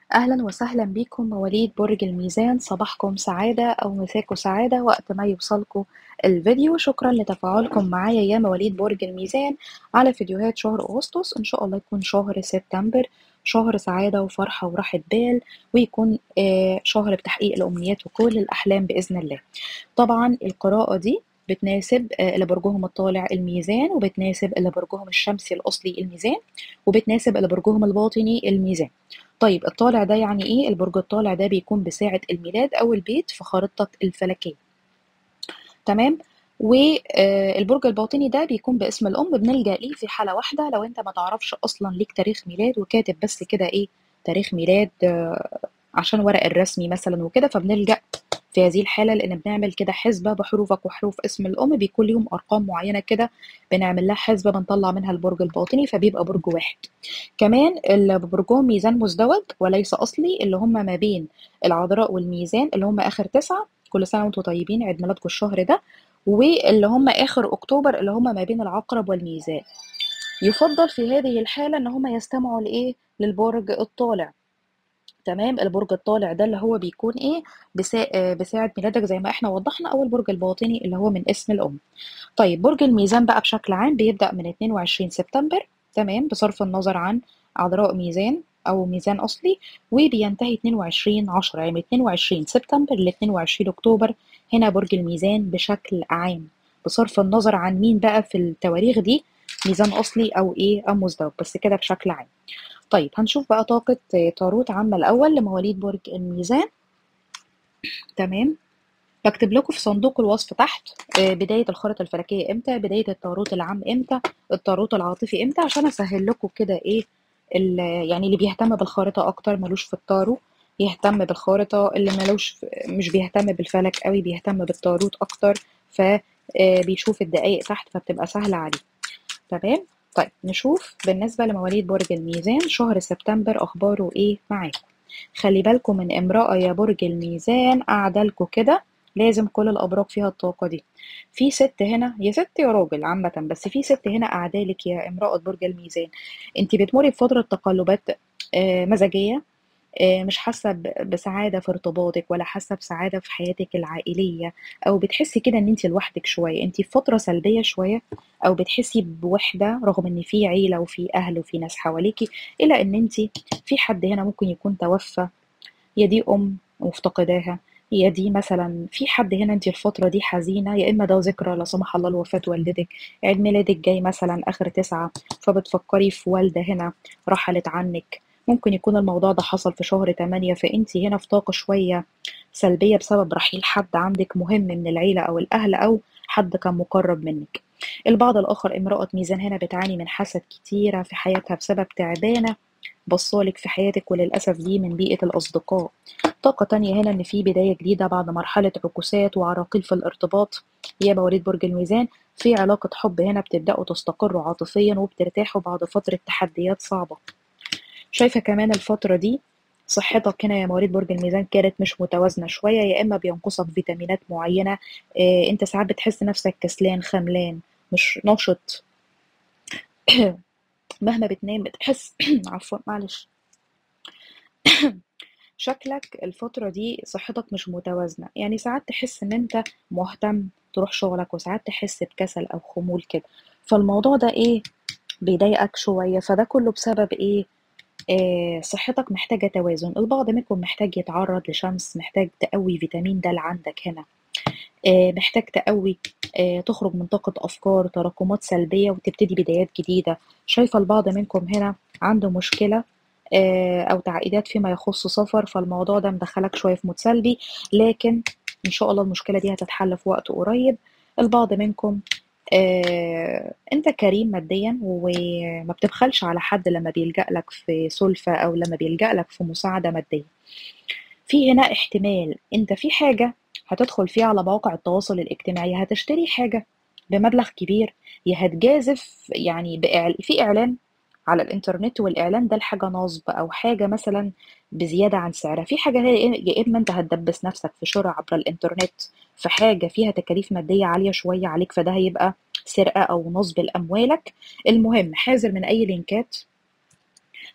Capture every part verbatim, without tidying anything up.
أهلا وسهلا بكم مواليد برج الميزان، صباحكم سعادة أو مساكم سعادة وقت ما يوصلكم الفيديو. شكرا لتفاعلكم معايا يا مواليد برج الميزان على فيديوهات شهر أغسطس. إن شاء الله يكون شهر سبتمبر شهر سعادة وفرحة وراحة بال، ويكون آه شهر بتحقيق الأمنيات وكل الأحلام بإذن الله. طبعا القراءة دي بتناسب آه، اللي برجهم الطالع الميزان، وبتناسب اللي برجهم الشمسي الأصلي الميزان، وبتناسب اللي برجهم الباطني الميزان. طيب الطالع ده يعني ايه؟ البرج الطالع ده بيكون بساعة الميلاد او البيت في خريطتك الفلكية. تمام. والبرج الباطني ده بيكون باسم الام، بنلجأ ليه في حالة واحدة لو انت ما تعرفش اصلا ليك تاريخ ميلاد وكاتب بس كده ايه تاريخ ميلاد آه، عشان ورق الرسمي مثلا وكده، فبنلجأ في هذه الحالة لأن بنعمل كده حسبة بحروفك وحروف اسم الأم، بيكون ليهم أرقام معينة كده، بنعمل لها حسبة بنطلع منها البرج الباطني فبيبقى برج واحد. كمان اللي برجهم ميزان مزدوج وليس أصلي، اللي هم ما بين العذراء والميزان، اللي هم آخر تسعة، كل سنة وانتم طيبين، عيد ميلادكم الشهر ده، واللي هم آخر أكتوبر اللي هم ما بين العقرب والميزان. يفضل في هذه الحالة إن هم يستمعوا لإيه؟ للبرج الطالع. تمام. البرج الطالع ده اللي هو بيكون ايه بسا... آه، بساعة ميلادك زي ما احنا وضحنا، او البرج الباطني اللي هو من اسم الام. طيب برج الميزان بقى بشكل عام بيبدأ من اتنين وعشرين سبتمبر، تمام، بصرف النظر عن عذراء ميزان او ميزان اصلي، وبينتهي اتنين وعشرين عشرة، يعني من اتنين وعشرين سبتمبر ل اتنين وعشرين اكتوبر. هنا برج الميزان بشكل عام، بصرف النظر عن مين بقى في التواريخ دي ميزان اصلي او ايه او مزدوج، بس كده بشكل عام. طيب هنشوف بقى طاقة طاروت عامة الأول لمواليد برج الميزان. تمام. بكتب لكم في صندوق الوصف تحت آه، بداية الخريطة الفلكية امتى، بداية الطاروت العام امتى، الطاروت العاطفي امتى، عشان اسهل لكم كده ايه يعني اللي بيهتم بالخارطة اكتر ملوش في الطارو يهتم بالخارطة، اللي ملوش مش بيهتم بالفلك قوي بيهتم بالطاروت اكتر، فبيشوف الدقايق تحت فبتبقى سهلة عليه. تمام. طيب نشوف بالنسبة لمواليد برج الميزان شهر سبتمبر أخباره إيه معاكم. خلي بالكم من امرأة يا برج الميزان قاعدة لكم كده، لازم كل الأبراج فيها الطاقة دي. في ست هنا، يا ست يا راجل عامة، بس في ست هنا قاعدة لك يا امرأة برج الميزان. انت بتمري بفترة تقلبات آه، مزاجية، آه، مش حاسة ب- بسعادة في ارتباطك، ولا حاسة بسعادة في حياتك العائلية، أو بتحسي كده إن أنت لوحدك شوية، أنت في فترة سلبية شوية، أو بتحسي بوحدة رغم إن في عيلة وفي أهل وفي ناس حواليكي، إلا إن أنت في حد هنا ممكن يكون توفى، يا دي أم مفتقداها، يا دي مثلا في حد هنا انت الفترة دي حزينة، يا إما ده ذكرى لا سمح الله لوفاة والدتك، عيد ميلادك جاي مثلا آخر تسعة، فبتفكري في والدة هنا رحلت عنك. ممكن يكون الموضوع ده حصل في شهر تمانية، فانت هنا في طاقة شوية سلبية بسبب رحيل حد عندك مهم من العيلة أو الأهل، أو حد كان مقرب منك. البعض الآخر امرأة ميزان هنا بتعاني من حسد كتيرة في حياتها بسبب تعبانة بصالك في حياتك، وللأسف دي من بيئة الأصدقاء. طاقة تانية هنا إن في بداية جديدة بعد مرحلة عكوسات وعراقيل في الارتباط. يا مواليد برج الميزان في علاقة حب هنا بتبدأوا تستقروا عاطفيا وبترتاحوا بعد فترة تحديات صعبة. شايفة كمان الفترة دي صحتك هنا يا مواليد برج الميزان كانت مش متوازنة شوية، يا إما بينقصك فيتامينات معينة، إيه أنت ساعات بتحس نفسك كسلان خملان مش نشط مهما بتنام بتحس عفوا معلش، شكلك الفترة دي صحتك مش متوازنة، يعني ساعات تحس ان انت مهتم تروح شغلك، وساعات تحس بكسل او خمول كده، فالموضوع ده ايه بيضايقك شوية، فده كله بسبب ايه؟ آه صحتك محتاجة توازن. البعض منكم محتاج يتعرض لشمس، محتاج تقوي فيتامين د اللي عندك هنا، آه محتاج تقوي، آه تخرج من طاقة أفكار تراكمات سلبية وتبتدي بدايات جديدة. شايفة البعض منكم هنا عنده مشكلة آه، أو تعقيدات فيما يخص سفر، فالموضوع ده مدخلك شوية في مود سلبي، لكن إن شاء الله المشكلة دي هتتحل في وقت قريب. البعض منكم آه، أنت كريم ماديا وما بتبخلش على حد لما بيلجأ لك في سلفة أو لما بيلجأ لك في مساعدة مادية. في هنا احتمال انت في حاجة هتدخل فيها على مواقع التواصل الاجتماعي، هتشتري حاجة بمبلغ كبير، يا هتجازف يعني بإعل... في إعلان على الإنترنت، والإعلان ده لحاجة نصب أو حاجة مثلا بزيادة عن سعرها، في حاجة هي يا إما أنت هتدبس نفسك في شراء عبر الإنترنت في حاجة فيها تكاليف مادية عالية شوية عليك، فده هيبقى سرقة أو نصب لأموالك. المهم حذر من أي لينكات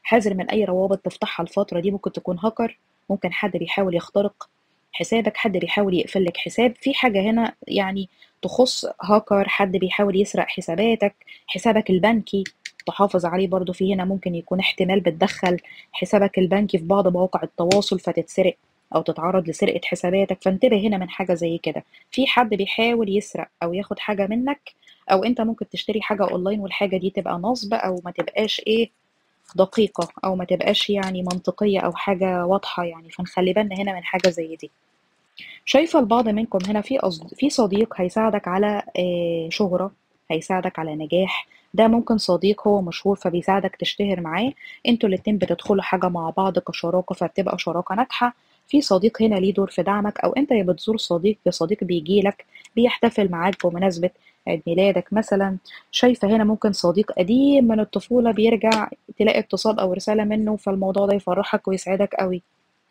حذر من أي روابط تفتحها الفترة دي، ممكن تكون هاكر، ممكن حد بيحاول يخترق حسابك، حد بيحاول يقفل لك حساب، في حاجة هنا يعني تخص هاكر، حد بيحاول يسرق حساباتك، حسابك البنكي تحافظ عليه برضو. في هنا ممكن يكون احتمال بتدخل حسابك البنكي في بعض مواقع التواصل فتتسرق أو تتعرض لسرقة حساباتك، فانتبه هنا من حاجة زي كده. في حد بيحاول يسرق أو ياخد حاجة منك، أو أنت ممكن تشتري حاجة أونلاين والحاجة دي تبقى نصب أو ما تبقاش إيه دقيقة، أو ما تبقاش يعني منطقية أو حاجة واضحة يعني، فنخلي بالنا هنا من حاجة زي دي. شايفة البعض منكم هنا في قصد في صديق هيساعدك على آه، شهرة، هيساعدك على نجاح. ده ممكن صديق هو مشهور فبيساعدك تشتهر معاه، انتوا الاتنين بتدخلوا حاجة مع بعض كشراكة فبتبقى شراكة ناجحة. في صديق هنا ليه دور في دعمك، او انت يا بتزور صديق يا صديق بيجيلك بيحتفل معاك بمناسبة عيد ميلادك مثلا. شايفة هنا ممكن صديق قديم من الطفولة بيرجع، تلاقي اتصال او رسالة منه، فالموضوع ده يفرحك ويسعدك قوي.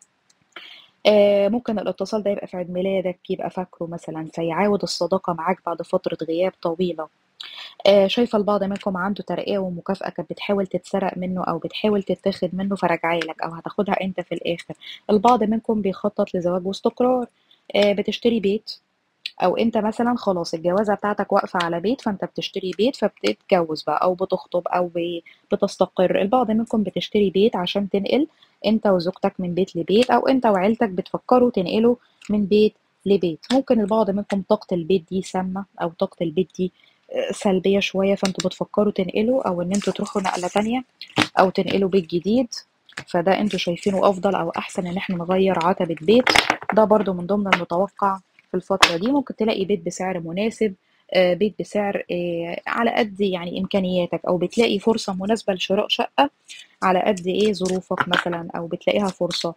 آه، ممكن الاتصال ده يبقى في عيد ميلادك، يبقى فاكره مثلا فيعاود الصداقة معاك بعد فترة غياب طويلة. آه، شايفة البعض منكم عنده ترقية ومكافأة كانت بتحاول تتسرق منه أو بتحاول تتاخد منه فرجعالك أو هتاخدها أنت في الآخر. البعض منكم بيخطط لزواج واستقرار، آه، بتشتري بيت، او انت مثلا خلاص الجوازة بتاعتك واقفة على بيت فانت بتشتري بيت فبتتجوز بقى او بتخطب او ب- بتستقر. البعض منكم بتشتري بيت عشان تنقل انت وزوجتك من بيت لبيت، او انت وعيلتك بتفكروا تنقلوا من بيت لبيت. ممكن البعض منكم طاقة البيت دي سامة او طاقة البيت دي آه، سلبية شوية، فانتوا بتفكروا تنقلوا او ان انتوا تروحوا نقلة تانية او تنقلوا بيت جديد. فده انتوا شايفينه افضل او احسن ان احنا نغير عتبة بيت. ده برضو من ضمن المتوقع في الفترة دي. ممكن تلاقي بيت بسعر مناسب، آه، بيت بسعر آه، على قد يعني إمكانياتك، أو بتلاقي فرصة مناسبة لشراء شقة على قد إيه ظروفك مثلا، أو بتلاقيها فرصة.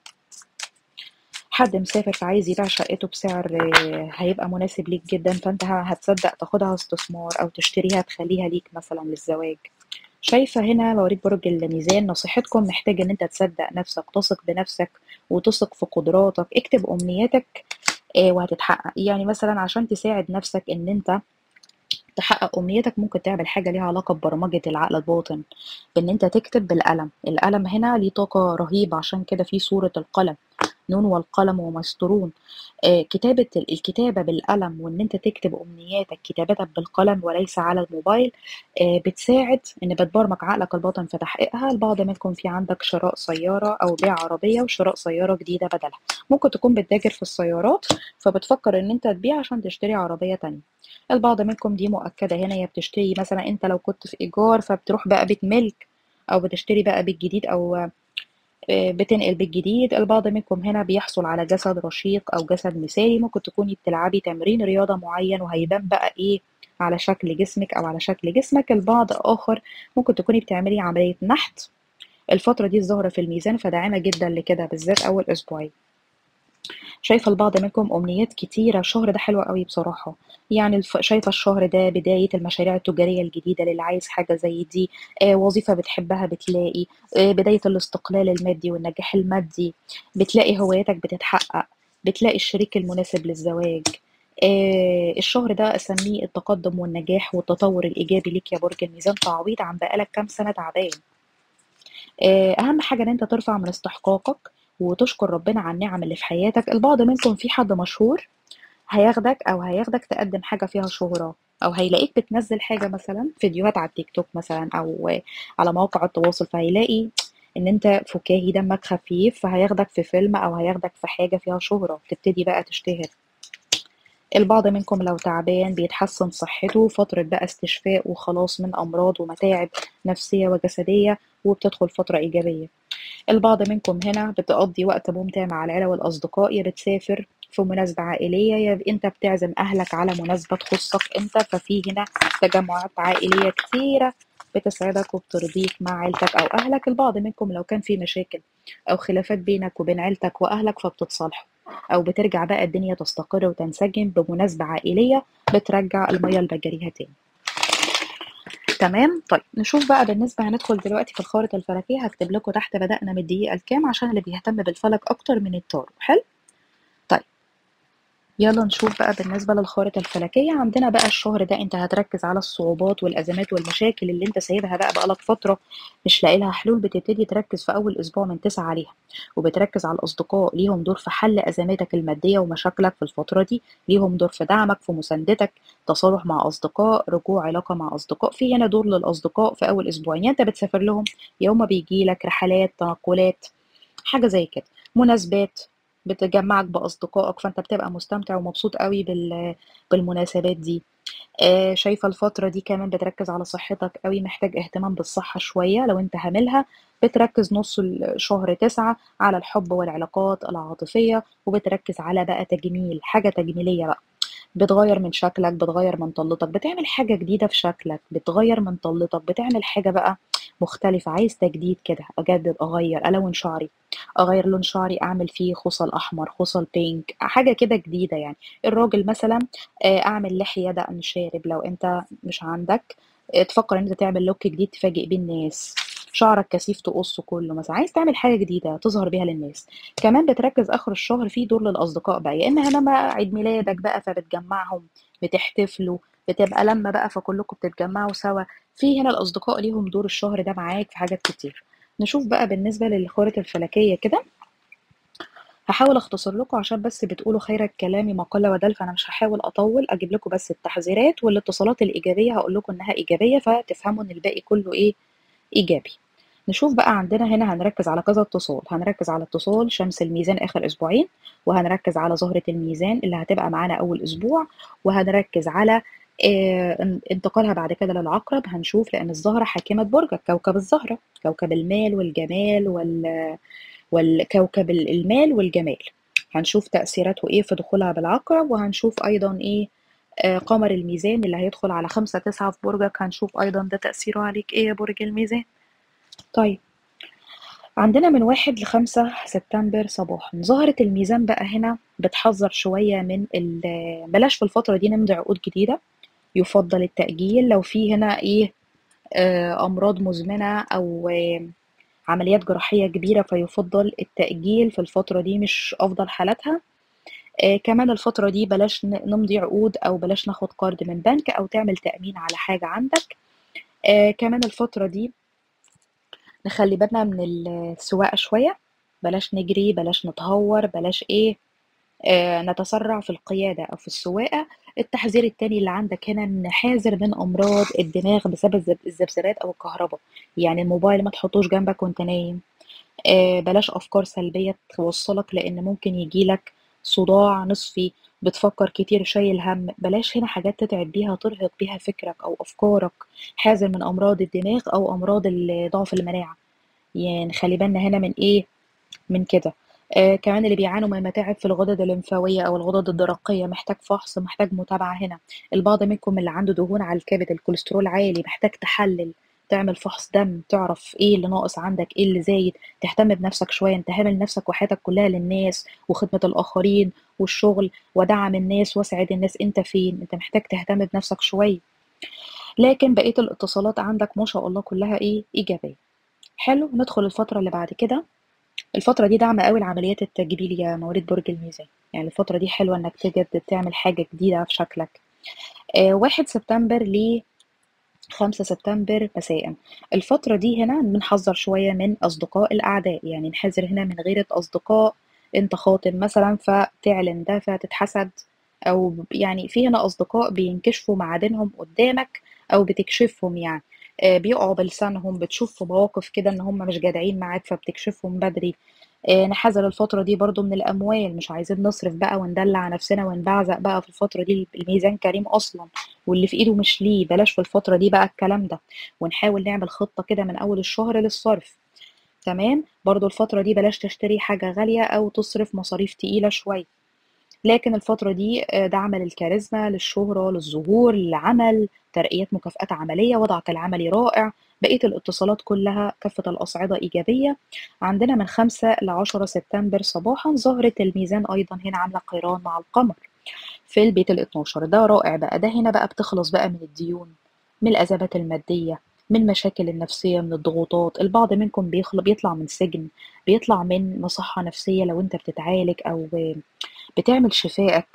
حد مسافر فعايز يبيع شقته بسعر آه، هيبقى مناسب ليك جدا، فأنت ه- هتصدق تاخدها استثمار أو تشتريها تخليها ليك مثلا للزواج. شايفة هنا مواليد برج الميزان نصيحتكم محتاج ان انت تصدق نفسك، تثق بنفسك وتثق في قدراتك، اكتب امنياتك آه، وهتتحقق. يعني مثلا عشان تساعد نفسك ان انت تحقق امنيتك ممكن تعمل حاجه ليها علاقه ببرمجه العقل الباطن، بان انت تكتب بالقلم. القلم هنا ليه طاقه رهيبه، عشان كده في سوره القلم، نون والقلم وما يسطرون. آه، كتابة الكتابة بالقلم وإن أنت تكتب أمنياتك كتابة بالقلم وليس على الموبايل آه، بتساعد إن بتبرمج عقلك الباطن في تحقيقها. البعض منكم في عندك شراء سيارة أو بيع عربية وشراء سيارة جديدة بدلها، ممكن تكون بتتاجر في السيارات فبتفكر إن أنت تبيع عشان تشتري عربية تانية. البعض منكم دي مؤكدة هنا، يا بتشتري مثلا أنت لو كنت في إيجار فبتروح بقى بيت ملك، أو بتشتري بقى بيت جديد، أو بتنقل بالجديد. البعض منكم هنا بيحصل على جسد رشيق أو جسد مثالي، ممكن تكوني بتلعبي تمرين رياضة معين وهيبان بقى إيه على شكل جسمك أو على شكل جسمك. البعض آخر ممكن تكوني بتعملي عملية نحت. الفترة دي الظاهرة في الميزان فداعمة جدا لكده بالذات أول أسبوعين. شايفة البعض منكم أمنيات كتيرة، الشهر ده حلو قوي بصراحة. يعني الف... شايفة الشهر ده بداية المشاريع التجارية الجديدة للي عايز حاجة زي دي، آه وظيفة بتحبها بتلاقي، آه بداية الاستقلال المادي والنجاح المادي، بتلاقي هواياتك بتتحقق، بتلاقي الشريك المناسب للزواج. آه الشهر ده أسميه التقدم والنجاح والتطور الإيجابي ليك يا برج الميزان، تعويض عن بقالك كام سنة تعبان. آه، أهم حاجة إن أنت ترفع من استحقاقك وتشكر ربنا على النعم اللي في حياتك. البعض منكم في حد مشهور هياخدك أو هياخدك تقدم حاجة فيها شهرة، أو هيلاقيك بتنزل حاجة مثلا فيديوهات على التيك توك مثلا أو على مواقع التواصل، فهيلاقي إن أنت فكاهي دمك خفيف فهياخدك في فيلم أو هياخدك في حاجة فيها شهرة تبتدي بقى تشتهر. البعض منكم لو تعبان بيتحسن صحته، فترة بقى استشفاء وخلاص من أمراض ومتاعب نفسية وجسدية وبتدخل فترة إيجابية. البعض منكم هنا بتقضي وقت ممتع مع العيلة والأصدقاء، يا بتسافر في مناسبة عائلية، يا أنت بتعزم أهلك على مناسبة تخصك أنت، ففي هنا تجمعات عائلية كتيرة بتسعدك وبترضيك مع عيلتك أو أهلك. البعض منكم لو كان في مشاكل أو خلافات بينك وبين عيلتك وأهلك فبتتصالحوا، أو بترجع بقى الدنيا تستقر وتنسجم بمناسبة عائلية بترجع المية لمجاريها تاني. تمام. طيب نشوف بقى بالنسبة، هندخل دلوقتي في الخارطة الفلكية، هكتب لكم تحت بدأنا من الدقيقة الكام عشان اللي بيهتم بالفلك أكتر من التارو. حلو. طيب يلا نشوف بقى بالنسبة للخارطة الفلكية. عندنا بقى الشهر ده انت هتركز على الصعوبات والأزمات والمشاكل اللي انت سايبها بقى بقالك فترة مش لاقي لها حلول، بتبتدي تركز في أول أسبوع من تسعة عليها، وبتركز على الأصدقاء ليهم دور في حل أزماتك المادية ومشاكلك في الفترة دي، ليهم دور في دعمك في مساندتك، تصالح مع أصدقاء، رجوع علاقة مع أصدقاء. في هنا دور للأصدقاء في أول أسبوعين، يعني انت بتسافر لهم، يا هما بيجيلك رحلات تنقلات حاجة زي كده، مناسبات بتجمعك بأصدقائك، فأنت بتبقى مستمتع ومبسوط قوي بال... بالمناسبات دي. آه، شايفة الفترة دي كمان بتركز على صحتك قوي، محتاج اهتمام بالصحة شوية لو انت هاملها. بتركز نص الشهر تسعة على الحب والعلاقات العاطفية، وبتركز على بقى تجميل، حاجة تجميلية بقى، بتغير من شكلك، بتغير من طلتك، بتعمل حاجة جديدة في شكلك، بتغير من طلتك، بتعمل حاجة بقى مختلفة، عايز تجديد كده، أجدد، أغير، ألون شعري، أغير لون شعري، أعمل فيه خصل أحمر، خصل بينك، حاجة كده جديدة يعني. الراجل مثلا آه، أعمل لحية، دقن، شارب، لو أنت مش عندك آه، تفكر إن أنت تعمل لوك جديد تفاجئ بيه الناس. شعرك كثيف تقصه كله مثلا، عايز تعمل حاجة جديدة تظهر بيها للناس. كمان بتركز آخر الشهر فيه دور للأصدقاء بقى، يا إما هنا بقى عيد ميلادك بقى فبتجمعهم، بتحتفلوا، بتبقى لما بقى فكلكم بتتجمعوا سوا. في هنا الأصدقاء ليهم دور الشهر ده معاك في حاجات كتير. نشوف بقى بالنسبة للخارطة الفلكية كده، هحاول اختصر لكم عشان بس بتقولوا خير الكلام ما قل ودل، فانا مش هحاول اطول، اجيب لكم بس التحذيرات والاتصالات الايجابيه هقول لكم انها ايجابيه فتفهموا ان الباقي كله ايه، ايجابي. نشوف بقى عندنا هنا هنركز على كذا اتصال، هنركز على اتصال شمس الميزان اخر اسبوعين، وهنركز على زهرة الميزان اللي هتبقى معانا اول اسبوع، وهنركز على آه، ان- انتقالها بعد كده للعقرب. هنشوف لان الزهرة حاكمة برجك، كوكب الزهرة، كوكب المال والجمال وال... والكوكب المال والجمال. هنشوف تأثيراته ايه في دخولها بالعقرب، وهنشوف ايضا ايه آه، قمر الميزان اللي هيدخل على خمسة تسعة في برجك، هنشوف ايضا ده تأثيره عليك ايه يا برج الميزان. طيب، عندنا من واحد لخمسة سبتمبر صباحا زهرة الميزان بقى هنا بتحذر شوية من ال- بلاش في الفترة دي نمضي عقود جديدة، يفضل التأجيل لو في هنا ايه آه، أمراض مزمنة أو آه، عمليات جراحية كبيرة، فيفضل التأجيل في الفترة دي، مش أفضل حالاتها. آه، كمان الفترة دي بلاش ن- نمضي عقود أو بلاش ناخد قرض من بنك أو تعمل تأمين على حاجة عندك. آه، كمان الفترة دي نخلي بالنا من السواقة شوية، بلاش نجري، بلاش نتهور، بلاش ايه آه نتسرع في القيادة أو في السواقة. التحذير التاني اللي عندك هنا إن حاذر من أمراض الدماغ بسبب الذب- الذبذبات أو الكهرباء، يعني الموبايل ما تحطوش جنبك وانت نايم. آه بلاش أفكار سلبية توصلك، لأن ممكن يجيلك صداع نصفي، بتفكر كتير، شايل هم، بلاش هنا حاجات تتعب بيها ترهق بيها فكرك أو أفكارك. حاذر من أمراض الدماغ أو أمراض ال- ضعف المناعة، يعني خلي بالنا هنا من ايه، من كده. آه كمان اللي بيعانوا من متاعب في الغدد الليمفاوية أو الغدد الدرقية محتاج فحص، محتاج متابعة هنا. البعض منكم اللي عنده دهون على الكبد، الكوليسترول عالي، محتاج تحلل، تعمل فحص دم، تعرف ايه اللي ناقص عندك، ايه اللي زايد، تهتم بنفسك شوية، انت هامل نفسك وحياتك كلها للناس وخدمة الآخرين والشغل ودعم الناس وسعد الناس، انت فين، انت محتاج تهتم بنفسك شوية. لكن بقية الاتصالات عندك ما شاء الله كلها ايه، إيجابية. حلو، ندخل الفترة اللي بعد كده. الفترة دي داعمة قوي لعمليات التجميل يا مواليد برج الميزان، يعني الفترة دي حلوة انك تجدد، تعمل حاجة جديدة في شكلك. آه واحد سبتمبر ل خمسة سبتمبر مساء، الفترة دي هنا بنحذر شوية من أصدقاء الأعداء، يعني نحذر هنا من غيرة أصدقاء، انت خاطب مثلا فتعلن ده فتتحسد، أو يعني في هنا أصدقاء بينكشفوا معادنهم قدامك أو بتكشفهم يعني، آه، بيقعوا بلسانهم، بتشوف في مواقف كده ان هم مش جادعين معاك فبتكشفهم بدري. آه، نحذر الفترة دي برضو من الأموال، مش عايزين نصرف بقى وندلع نفسنا ونبعزق بقى في الفترة دي، الميزان كريم أصلا واللي في إيده مش ليه، بلاش في الفترة دي بقى الكلام ده، ونحاول نعمل خطة كده من أول الشهر للصرف. تمام، برضو الفترة دي بلاش تشتري حاجة غالية أو تصرف مصاريف تقيلة شوية. لكن الفترة دي آه، دعم للكاريزما، للشهرة، للظهور، للعمل، ترقيات، مكافآت عملية، وضعك العملي رائع. بقية الاتصالات كلها كافة الأصعدة إيجابية. عندنا من خمسة لعشرة سبتمبر صباحا زهرة الميزان أيضا هنا عاملة قيران مع القمر في البيت الاتناشر، ده رائع بقى، ده هنا بقى بتخلص بقى من الديون، من الأزمات المادية، من المشاكل النفسية، من الضغوطات. البعض منكم بيخل... بيطلع من سجن، بيطلع من مصحة نفسية لو انت بتتعالج أو بتعمل شفائك.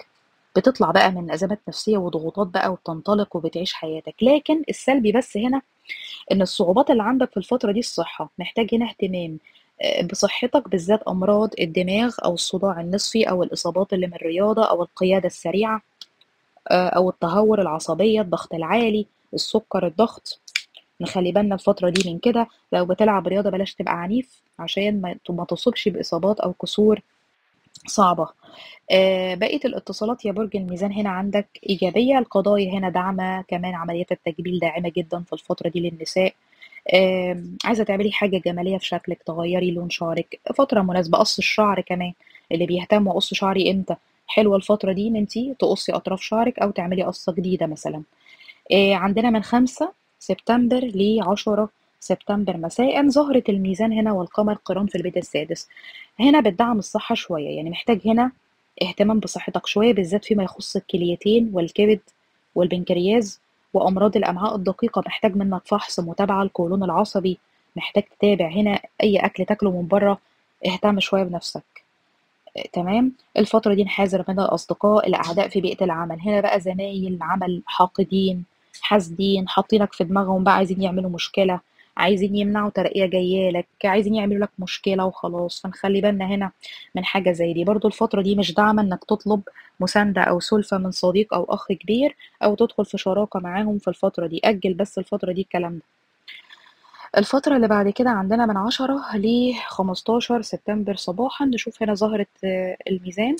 بتطلع بقى من أزمات نفسية وضغوطات بقى وبتنطلق وبتعيش حياتك. لكن السلبي بس هنا إن الصعوبات اللي عندك في الفترة دي الصحة، محتاج هنا اهتمام آآ بصحتك، بالذات أمراض الدماغ أو الصداع النصفي أو الإصابات اللي من الرياضة أو القيادة السريعة آآ أو التهور، العصبية، الضغط العالي، السكر، الضغط. نخلّي بالنا الفترة دي من كده. لو بتلعب رياضة بلاش تبقى عنيف عشان ما ت ما تصُبش بإصابات أو كسور صعبة. آآ بقية الاتصالات يا برج الميزان هنا عندك إيجابية، القضايا هنا داعمة، كمان عمليات التجميل داعمة جدًا في الفترة دي للنساء. آمم عايزة تعملي حاجة جمالية في شكلِك، تغيّري لون شعرِك، فترة مناسبة. قص الشعر كمان، اللي بيهتم أقص شعري إمتى، حلوة الفترة دي إن أنتِ تقصي أطراف شعرِك أو تعملي قصة جديدة مثلًا. آآ عندنا من خمسة سبتمبر لعشرة سبتمبر مساءً زهرة الميزان هنا والقمر قيران في البيت السادس. هنا بتدعّم الصحة شوية، يعني محتاج هنا اهتمام بصحتك شوية، بالذات فيما يخص الكليتين والكبد والبنكرياس وأمراض الأمعاء الدقيقة. محتاج منك فحص، متابعة، القولون العصبي، محتاج تتابع هنا أي أكل تاكله من برّه. اهتم شوية بنفسك. آآ تمام. الفترة دي نحاذر من الأصدقاء، الأعداء في بيئة العمل. هنا بقى زمايل عمل حاقدين، حاسدين، حاطينك في دماغهم بقى عايزين يعملوا مشكلة، عايزين يمنعوا ترقية جاية لك، عايزين يعملوا لك مشكلة وخلاص. فنخلّي بالنا هنا من حاجة زي دي. برضه الفترة دي مش داعمة إنك تطلب مساندة أو سُلفة من صديق أو أخ كبير أو تدخل في شراكة معاهم في الفترة دي. أجّل بس الفترة دي الكلام ده. الفترة اللي بعد كده عندنا من عشرة لخمستاشر سبتمبر صباحًا. نشوف هنا زهرة آه، الميزان.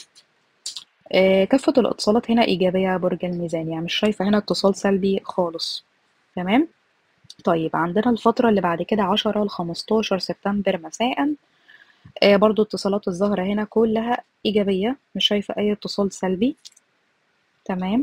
آآ كافة الاتصالات هنا إيجابية يا برج الميزان، يعني مش شايفة هنا اتصال سلبي خالص. تمام. طيب عندنا الفترة اللي بعد كده عشرة لخمستاشر سبتمبر مساءً. آآ برضه اتصالات الزهرة هنا كلها إيجابية، مش شايفة أي اتصال سلبي. تمام.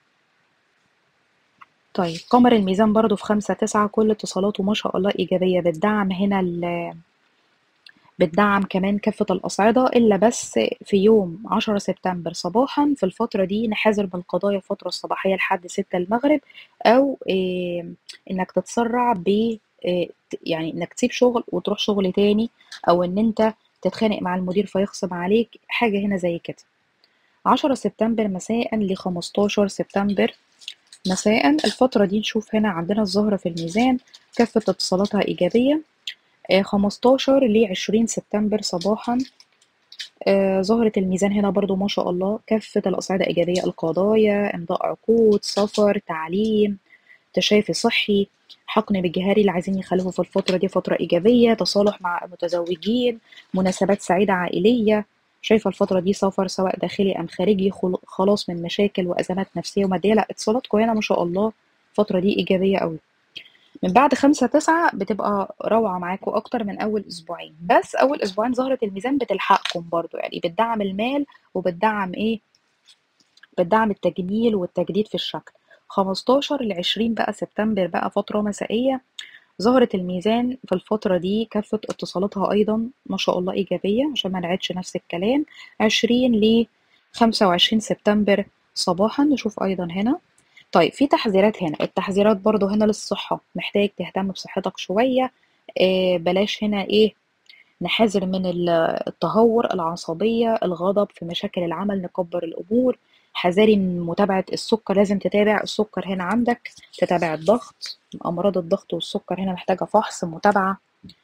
طيب قمر الميزان برضه في خمسة تسعة كل اتصالاته ما شاء الله إيجابية، بتدعّم هنا ال بتدعّم كمان كافة الأصعدة، إلا بس في يوم عشرة سبتمبر صباحًا. في الفترة دي نحاذر من القضايا الفترة الصباحية لحد ستة المغرب، أو آمم إنك تتسرّع ب آآ ت يعني إنك تسيب شغل وتروح شغل تاني، أو إن أنت تتخانق مع المدير فيخصم عليك، حاجة هنا زي كده. عشرة سبتمبر مساءً لخمستاشر سبتمبر مساءً. الفترة دي نشوف هنا عندنا الزهرة في الميزان، كافة اتصالاتها إيجابية. آآ خمستاشر لعشرين سبتمبر صباحًا. آآ زهرة الميزان هنا برضه ما شاء الله كافة الأصعدة إيجابية، القضايا، إمضاء عقود، سفر، تعليم، تشافي صحي، حقن بالجهاري اللي عايزين يخلفوا في الفترة دي فترة إيجابية، تصالح مع المتزوجين، مناسبات سعيدة عائلية. شايفة الفترة دي سفر سواء داخلي أم خارجي، خل خلاص من مشاكل وأزمات نفسية ومادية. لأ اتصالاتكم هنا ما شاء الله الفترة دي إيجابية أوي. من بعد خمسة تسعة بتبقى روعة معاكم أكتر من أول أسبوعين، بس أول أسبوعين زهرة الميزان بتلحقكم برضه، يعني بتدعم المال وبتدعم إيه، بتدعم التجميل والتجديد في الشكل. خمستاشر لعشرين بقى سبتمبر بقى فترة مسائية. زهرة الميزان في الفترة دي كافة اتصالاتها أيضا ما شاء الله إيجابية عشان ما نعيدش نفس الكلام. عشرين لخمسة وعشرين سبتمبر صباحا. نشوف أيضا هنا. طيب في تحذيرات هنا، التحذيرات برضو هنا للصحة، محتاج تهتم بصحتك شوية. آه بلاش هنا ايه، نحذر من ال- التهور، العصبية، الغضب، في مشاكل العمل نكبر الأمور. حذاري من متابعة السكر، لازم تتابع السكر هنا عندك، تتابع الضغط. أمراض الضغط والسكر هنا محتاجة فحص متابعة.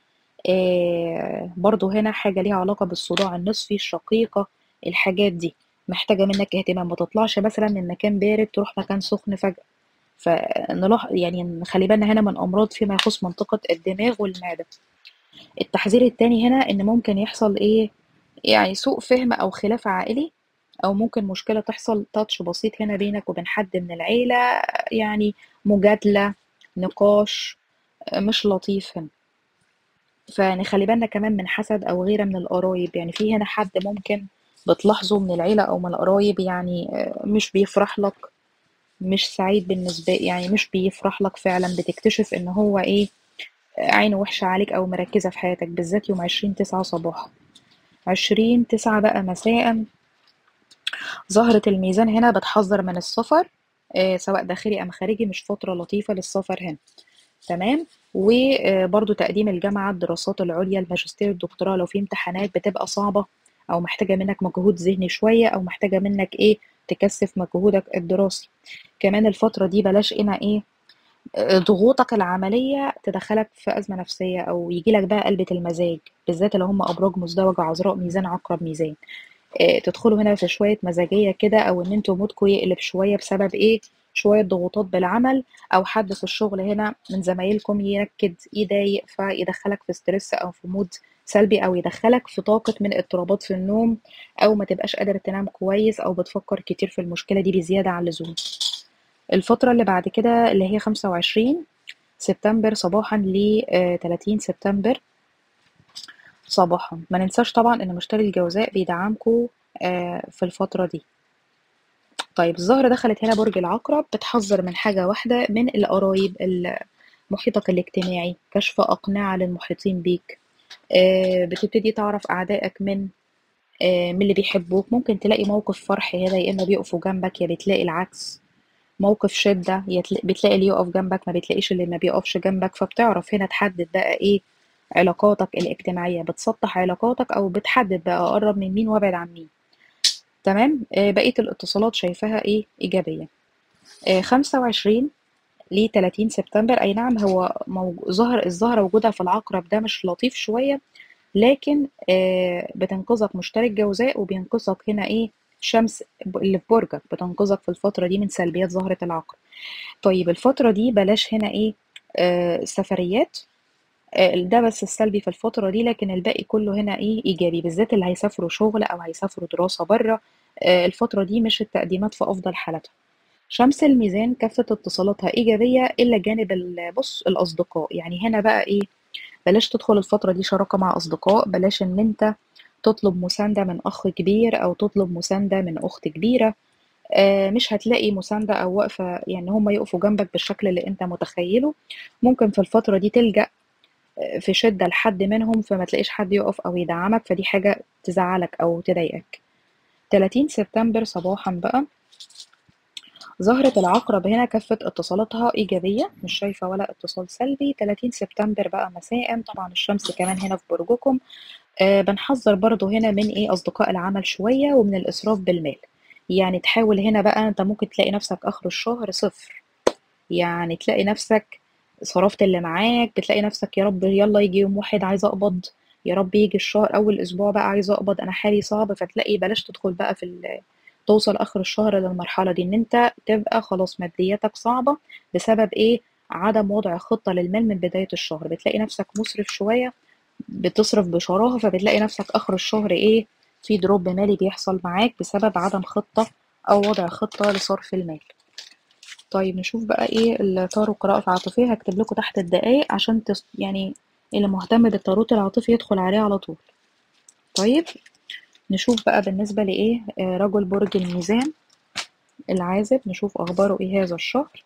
آه برضو هنا حاجة ليها علاقة بالصداع النصفي، الشقيقة، الحاجات دي محتاجة منك اهتمام. ما تطلعش مثلا من مكان بارد تروح مكان سخن فجأة. فنلاح يعني نخلي بالنا هنا من أمراض فيما يخص منطقة الدماغ والمعدة. التحذير التاني هنا إن ممكن يحصل إيه، يعني سوء فهم أو خلاف عائلي، أو ممكن مشكلة تحصل تاتش بسيط هنا بينك وبين حد من العيلة، يعني مجادلة، نقاش مش لطيف هنا. فنخلي بالنا كمان من حسد أو غيرة من القرايب، يعني في هنا حد ممكن بتلاحظه من العيلة أو من القرايب، يعني آه، مش بيفرح لك، مش سعيد بالنسبة، يعني مش بيفرح لك فعلا. بتكتشف إن هو إيه، عينه وحشة عليك أو مركزة في حياتك، بالذات يوم عشرين تسعة صباحا. عشرين تسعة بقى مساء. زهرة الميزان هنا بتحذر من السفر، آه، سواء داخلي أم خارجي، مش فترة لطيفة للسفر هنا. تمام. وبرضو تقديم الجامعة، الدراسات العليا، الماجستير، الدكتوراه، لو في امتحانات بتبقى صعبة أو محتاجة منك مجهود ذهني شوية، أو محتاجة منك إيه تكثف مجهودك الدراسي. كمان الفترة دي بلاش هنا ايه ضغوطك العملية تدخلك في أزمة نفسية أو يجيلك بقى قلبة المزاج، بالذات اللي هم أبراج مزدوجة عذراء ميزان عقرب ميزان. آه، تدخلوا هنا في شوية مزاجية كده، أو إن انتوا مودكوا يقلب شوية بسبب إيه شوية ضغوطات بالعمل، أو حد في الشغل هنا من زمايلكم ينكد يضايق فيدخلك في ستريس أو في مود سلبي، أو يدخلك في طاقة من اضطرابات في النوم، أو ما تبقاش قادر تنام كويس، أو بتفكر كتير في المشكلة دي بزيادة عن اللزوم. الفترة اللي بعد كده اللي هي خمسة وعشرين سبتمبر صباحا ل تلاتين سبتمبر صباحا. ما ننساش طبعا ان مشتري الجوزاء بيدعمكم في الفترة دي. طيب الزهرة دخلت هنا برج العقرب، بتحذر من حاجة واحدة، من القرايب، محيطك الاجتماعي، كشف أقنعة للمحيطين بيك. آه، بتبتدي تعرف أعدائك من آه، من اللي بيحبوك. ممكن تلاقي موقف فرح هنا، يا إما بيقفوا جنبك يا بتلاقي العكس. موقف شدة يتل... بتلاقي اللي يقف جنبك ما بتلاقيش اللي ما بيقفش جنبك، فبتعرف هنا تحدد بقى ايه علاقاتك الاجتماعية، بتسطح علاقاتك او بتحدد بقى اقرب من مين وابعد عن مين. تمام. آه بقية الاتصالات شايفاها ايه ايجابية. آه خمسة وعشرين ل تلاتين سبتمبر، اي نعم هو موج... ظهر الزهرة وجودها في العقرب ده مش لطيف شوية، لكن آه بتنقذك مشتري الجوزاء، وبينقذك هنا ايه شمس اللي في برجك، بتنقذك في الفترة دي من سلبيات زهرة العقرب. طيب الفترة دي بلاش هنا ايه آه سفريات. آه ده بس السلبي في الفترة دي، لكن الباقي كله هنا ايه ايجابي، بالذات اللي هيسافروا شغل او هيسافروا دراسة بره. آه الفترة دي مش التقديمات في افضل حالتها. شمس الميزان كافة اتصالاتها ايجابية الا جانب ال- بص الاصدقاء، يعني هنا بقى ايه بلاش تدخل الفترة دي شراكة مع اصدقاء، بلاش ان انت تطلب مساندة من اخ كبير او تطلب مساندة من اخت كبيرة. آه، مش هتلاقي مساندة أو وقفة، يعني هم يقفوا جنبك بالشكل اللي أنت متخيله. ممكن في الفترة دي تلجأ آه، في شدة لحد منهم، فما تلاقيش حد يقف أو يدعمك، فدي حاجة تزعلك أو تضايقك. تلاتين سبتمبر صباحا بقى، ظهرت العقرب هنا كافة اتصالاتها إيجابية، مش شايفة ولا اتصال سلبي. تلاتين سبتمبر بقى مساء، طبعا الشمس كمان هنا في برجكم. آه بنحذر برضو هنا من ايه أصدقاء العمل شوية، ومن الإسراف بالمال. يعني تحاول هنا بقى، انت ممكن تلاقي نفسك آخر الشهر صفر، يعني تلاقي نفسك صرفت اللي معاك، بتلاقي نفسك يا رب يلا يجي يوم واحد عايزة أقبض، يا رب يجي الشهر أول أسبوع بقى عايزة أقبض أنا حالي صعب، فتلاقي بلاش تدخل بقى في ال- توصل آخر الشهر للمرحلة دي إن أنت تبقى خلاص مادياتك صعبة بسبب إيه عدم وضع خطة للمال من بداية الشهر. بتلاقي نفسك مسرف شوية، بتصرف بشراهة، فبتلاقي نفسك آخر الشهر إيه في دروب مالي بيحصل معاك بسبب عدم خطة أو وضع خطة لصرف المال. طيب نشوف بقى ايه التارot قراءة عاطفية، هكتب لكم تحت الدقايق عشان تس... يعني اللي مهتم بالتاروت العاطفي يدخل عليه على طول. طيب نشوف بقى بالنسبة لإيه آه، رجل برج الميزان العازب، نشوف أخباره إيه هذا الشهر.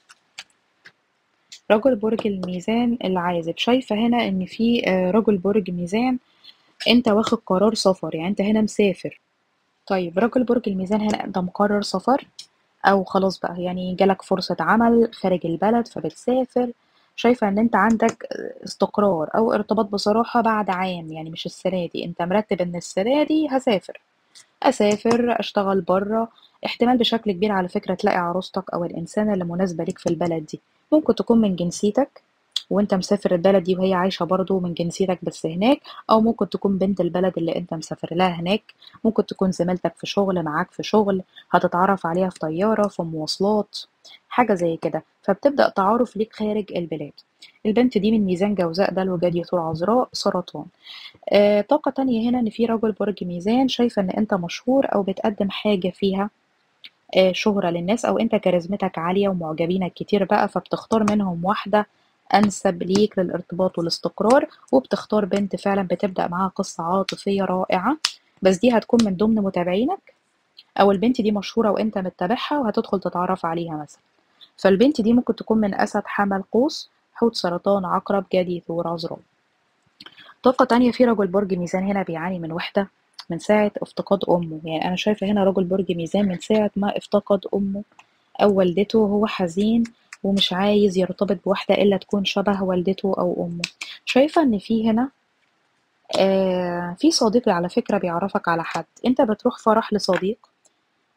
رجل برج الميزان العازب، شايفة هنا إن في آه، رجل برج ميزان أنت واخد قرار سفر، يعني أنت هنا مسافر. طيب رجل برج الميزان هنا أنت مقرر سفر، او خلاص بقى يعني جالك فرصة عمل خارج البلد فبتسافر. شايفة ان انت عندك استقرار او ارتباط بصراحة بعد عام، يعني مش السنة دي، انت مرتب ان السنة دي هسافر، اسافر اشتغل بره. احتمال بشكل كبير على فكرة تلاقي عروستك او الانسانة اللي مناسبة ليك في البلد دي، ممكن تكون من جنسيتك وانت مسافر البلد دي وهي عايشة برضو من جنسيتك بس هناك، او ممكن تكون بنت البلد اللي انت مسافر لها هناك. ممكن تكون زميلتك في شغل معاك في شغل، هتتعرف عليها في طيارة في مواصلات حاجة زي كده، فبتبدأ تعارف ليك خارج البلاد. البنت دي من ميزان جوزاء ده الوجاد يثور عذراء سرطان. آه طاقة تانية هنا ان في رجل برج ميزان، شايفة ان انت مشهور او بتقدم حاجة فيها آه شهرة للناس، او انت كاريزمتك عالية ومعجبينك كتير بقى، فبتختار منهم واحدة انسب ليك للارتباط والاستقرار، وبتختار بنت فعلا بتبدأ معاها قصة عاطفية رائعة، بس دي هتكون من ضمن متابعينك، او البنت دي مشهورة وانت متابعها وهتدخل تتعرف عليها مثلا. فالبنت دي ممكن تكون من اسد حمل قوس حوت سرطان عقرب جدي ثور عذراء. طاقة تانية في رجل برج ميزان هنا بيعاني من وحدة من ساعة افتقاد أمه، يعني أنا شايفة هنا رجل برج ميزان من ساعة ما افتقد أمه أو والدته وهو حزين ومش عايز يرتبط بواحدة إلا تكون شبه والدته أو أمه. شايفة إن في هنا آه في صديق على فكرة بيعرفك على حد، أنت بتروح فرح لصديق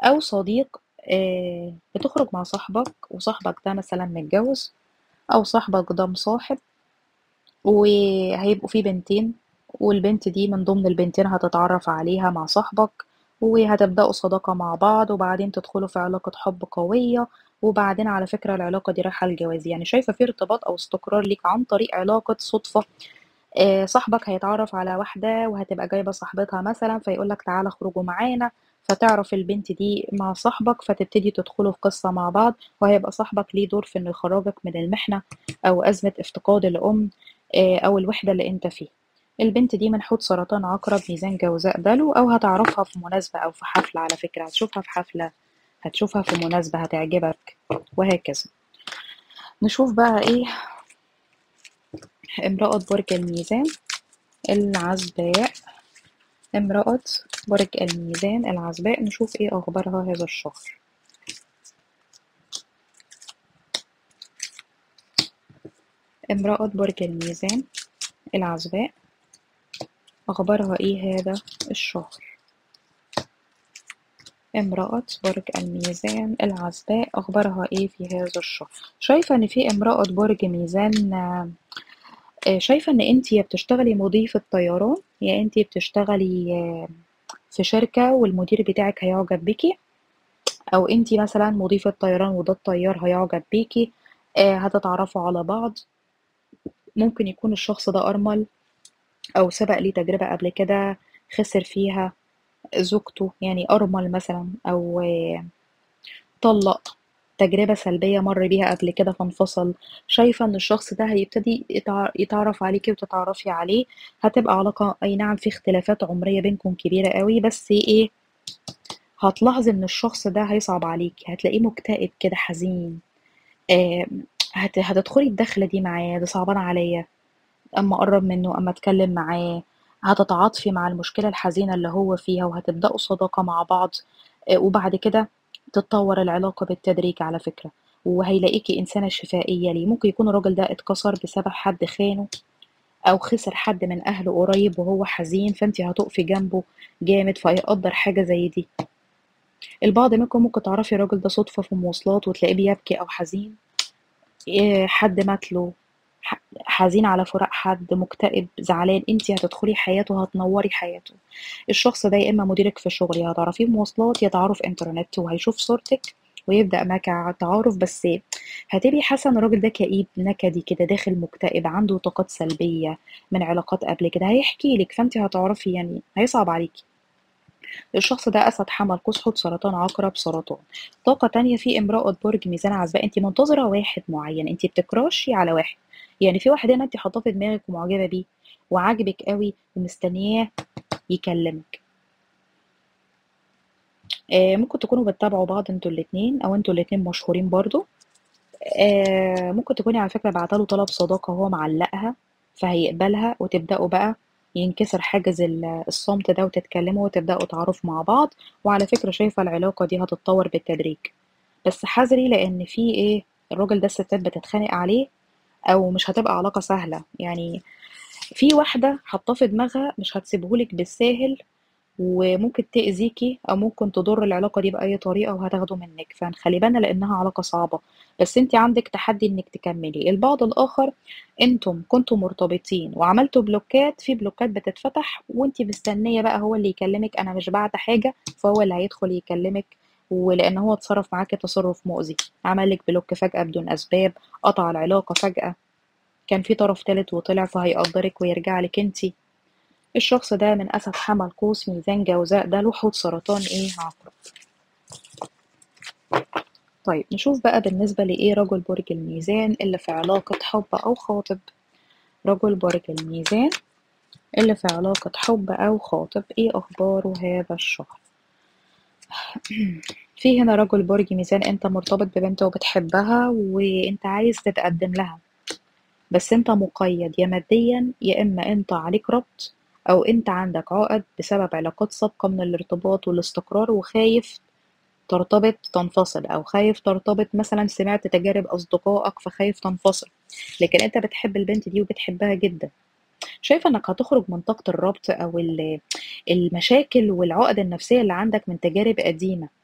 أو صديق آه، بتخرج مع صاحبك وصاحبك ده مثلا متجوز، أو صاحبك ده مصاحب وهيبقوا في بنتين، والبنت دي من ضمن البنتين هتتعرف عليها مع صاحبك، وهتبدأوا صداقة مع بعض، وبعدين تدخلوا في علاقة حب قوية، وبعدين على فكرة العلاقة دي رايحة للجواز. يعني شايفة في ارتباط أو استقرار ليك عن طريق علاقة صدفة. آه، صاحبك هيتعرف على واحدة وهتبقى جايبة صاحبتها مثلا، فيقولك تعالى اخرجوا معانا، فتعرف البنت دي مع صاحبك، فتبتدي تدخلوا في قصة مع بعض، وهيبقى صاحبك ليه دور في انه يخرجك من المحنة او ازمة افتقاد الام، آه، او الوحدة اللي انت فيه. البنت دي من حوت سرطان عقرب ميزان جوزاء دلو، او هتعرفها في مناسبة او في حفلة، على فكرة هتشوفها في حفلة، هتشوفها في مناسبة هتعجبك، وهكذا. نشوف بقى ايه امرأة برج الميزان العزباء. امرأة برج الميزان العزباء، نشوف ايه اخبارها هذا الشهر. امرأة برج الميزان العزباء، اخبارها ايه هذا الشهر. امرأة برج الميزان العزباء، اخبارها ايه في هذا الشهر. شايفة ان في امرأة برج ميزان، آه، شايفة ان انتي يا بتشتغلي مضيفة طيران، يا انتي بتشتغلي آه، في شركة والمدير بتاعك هيعجب بيكي، او انتي مثلا مضيفة طيران وده الطيار هيعجب بيكي. آه، هتتعرفوا على بعض. ممكن يكون الشخص ده أرمل، أو سبق ليه تجربة قبل كده خسر فيها زوجته، يعني أرمل مثلا، أو آه، طلق، تجربة سلبية مر بيها قبل كده فانفصل. شايفة ان الشخص ده هيبتدي يتع- يتعرف عليكي وتتعرفي عليه. هتبقى علاقة اي نعم في اختلافات عمرية بينكم كبيرة قوي، بس ايه، هتلاحظي ان الشخص ده هيصعب عليكي، هتلاقيه مكتئب كده حزين. آه، هت- هتدخلي الدخلة دي معاه، ده صعبان عليا، اما اقرب منه اما اتكلم معاه. هتتعاطفي مع المشكلة الحزينة اللي هو فيها، وهتبدأوا صداقة مع بعض. آه، وبعد كده تتطور العلاقة بالتدريج على فكرة. وهيلاقيكي إنسانة شفائية ليه. ممكن يكون الراجل ده اتكسر بسبب حد خانه، أو خسر حد من أهله قريب وهو حزين، فانتي هتقفي جنبه جامد فهيقدر حاجة زي دي. البعض منكم ممكن تعرفي الراجل ده صدفة في مواصلات وتلاقيه بيبكي أو حزين، إيه، حد مات له، ح- حزين على فراق حد، مكتئب زعلان، انتي هتدخلي حياته، هتنوري حياته. الشخص ده يا اما مديرك في الشغل، يا هتعرفيه مواصلات، يا تعرف انترنت، وهيشوف صورتك ويبدأ معاك ع- تعارف. بس هتبقي حاسة ان الراجل ده كئيب نكدي كده، داخل مكتئب، عنده طاقات سلبية من علاقات قبل كده، هيحكي لك، فانت هتعرفي يعني هيصعب عليكي. الشخص ده أسد حمل قوس حوت سرطان عقرب سرطان. طاقة تانية في امرأة برج ميزان عزباء، انت منتظرة واحد معين، انت بتكراشي على واحد. يعني في واحد هنا انت حاطاه في دماغك ومعجبة بيه وعاجبك قوي ومستنياه يكلمك. آه، ممكن تكونوا بتتابعوا بعض انتوا الاتنين، او انتوا الاتنين مشهورين برضو. آه، ممكن تكوني على فكرة بعتله طلب صداقة وهو معلقها، فهيقبلها وتبدأوا بقى ينكسر حاجز ال- الصمت ده، وتتكلموا وتبدأوا تعرفوا مع بعض. وعلى فكرة شايفة العلاقة دي هتتطور بالتدريج، بس حذري لأن في ايه، الراجل ده الستات بتتخانق عليه، أو مش هتبقى علاقة سهلة يعني. في واحدة حاطاه في دماغها مش هتسيبهولك بالساهل، وممكن تأذيكي أو ممكن تضر العلاقة دي بأي طريقة وهتاخده منك، فنخلي بالنا لأنها علاقة صعبة. بس انت عندك تحدي انك تكملي. البعض الآخر انتم كنتوا مرتبطين وعملتوا بلوكات، في بلوكات بتتفتح وانت مستنية بقى هو اللي يكلمك، انا مش بعت حاجة فهو اللي هيدخل يكلمك. ولأن هو اتصرف معاكي تصرف مؤذي، عملك بلوك فجأة بدون أسباب، قطع العلاقة فجأة، كان في طرف تالت وطلع فهيقدرك ويرجع لك انتي. الشخص ده من أسد حمل قوس ميزان جوزاء، ده له حوت سرطان ايه عقرب. طيب نشوف بقى بالنسبة لإيه رجل برج الميزان اللي في علاقة حب أو خاطب. رجل برج الميزان اللي في علاقة حب أو خاطب، ايه أخباره هذا الشهر. في هنا رجل برج ميزان، انت مرتبط ببنت وبتحبها وانت عايز تتقدم لها، بس انت مقيد يا ماديا، يا اما انت عليك ربط، او انت عندك عقد بسبب علاقات سابقة من الارتباط والاستقرار، وخايف ترتبط تنفصل، او خايف ترتبط مثلا سمعت تجارب اصدقائك فخايف تنفصل. لكن انت بتحب البنت دي وبتحبها جدا. شايفة انك هتخرج من طاقة الربط او ال- المشاكل والعقد النفسية اللي عندك من تجارب قديمة.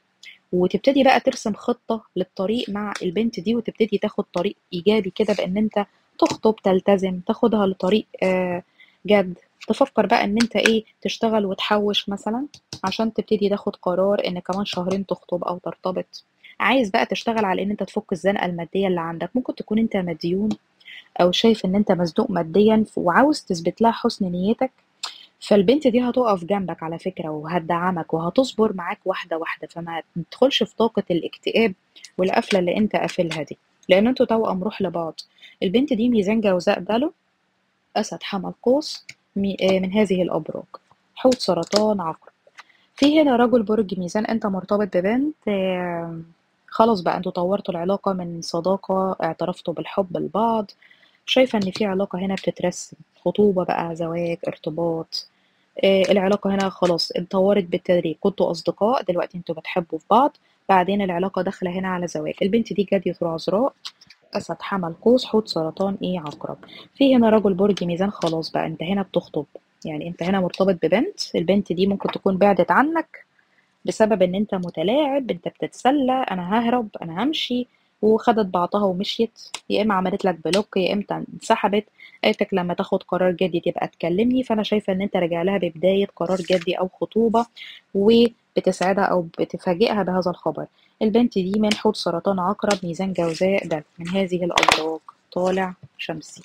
وتبتدي بقى ترسم خطة للطريق مع البنت دي، وتبتدي تاخد طريق إيجابي كده بإن أنت تخطب، تلتزم، تاخدها لطريق آه، جد. تفكر بقى إن أنت إيه تشتغل وتحوش مثلا عشان تبتدي تاخد قرار إن كمان شهرين تخطب أو ترتبط. عايز بقى تشتغل على إن أنت تفك الزنقة المادية اللي عندك، ممكن تكون أنت مديون أو شايف إن أنت مزنوق ماديا وعاوز تثبت لها حسن نيتك. فالبنت دي هتقف جنبك على فكرة وهتدعمك وهتصبر معاك واحدة واحدة، فما تدخلش في طاقة الاكتئاب والقفلة اللي انت قافلها دي، لان انتوا توأم روح لبعض. البنت دي ميزان جوزاء دلو، أسد حمل قوس، مي- آه، من هذه الأبراج، حوت سرطان عقرب. في هنا رجل برج ميزان، انت مرتبط ببنت، آه، خلاص بقى انتوا طورتوا العلاقة من صداقة، اعترفتوا بالحب لبعض. شايفة ان في علاقة هنا بتترسم، خطوبة بقى، زواج، ارتباط. آه، العلاقة هنا خلاص اتطورت بالتدريج، كنتوا أصدقاء دلوقتي انتوا بتحبوا في بعض، بعدين العلاقة داخلة هنا على زواج. البنت دي جدية عذراء، أسد حمل قوس حوت سرطان ايه عقرب. في هنا رجل برج ميزان، خلاص بقى انت هنا بتخطب، يعني انت هنا مرتبط ببنت. البنت دي ممكن تكون بعدت عنك بسبب ان انت متلاعب، انت بتتسلى، انا ههرب، انا همشي، وخدت بعضها ومشيت. يا اما عملت لك بلوك، يا اما انسحبت، قالت لك لما تاخد قرار جدي تبقى تكلمني. فانا شايفه ان انت راجع لها ببدايه قرار جدي او خطوبه، وبتسعدها او بتفاجئها بهذا الخبر. البنت دي من حوت سرطان عقرب ميزان جوزاء ده من هذه الابراج، طالع شمسي.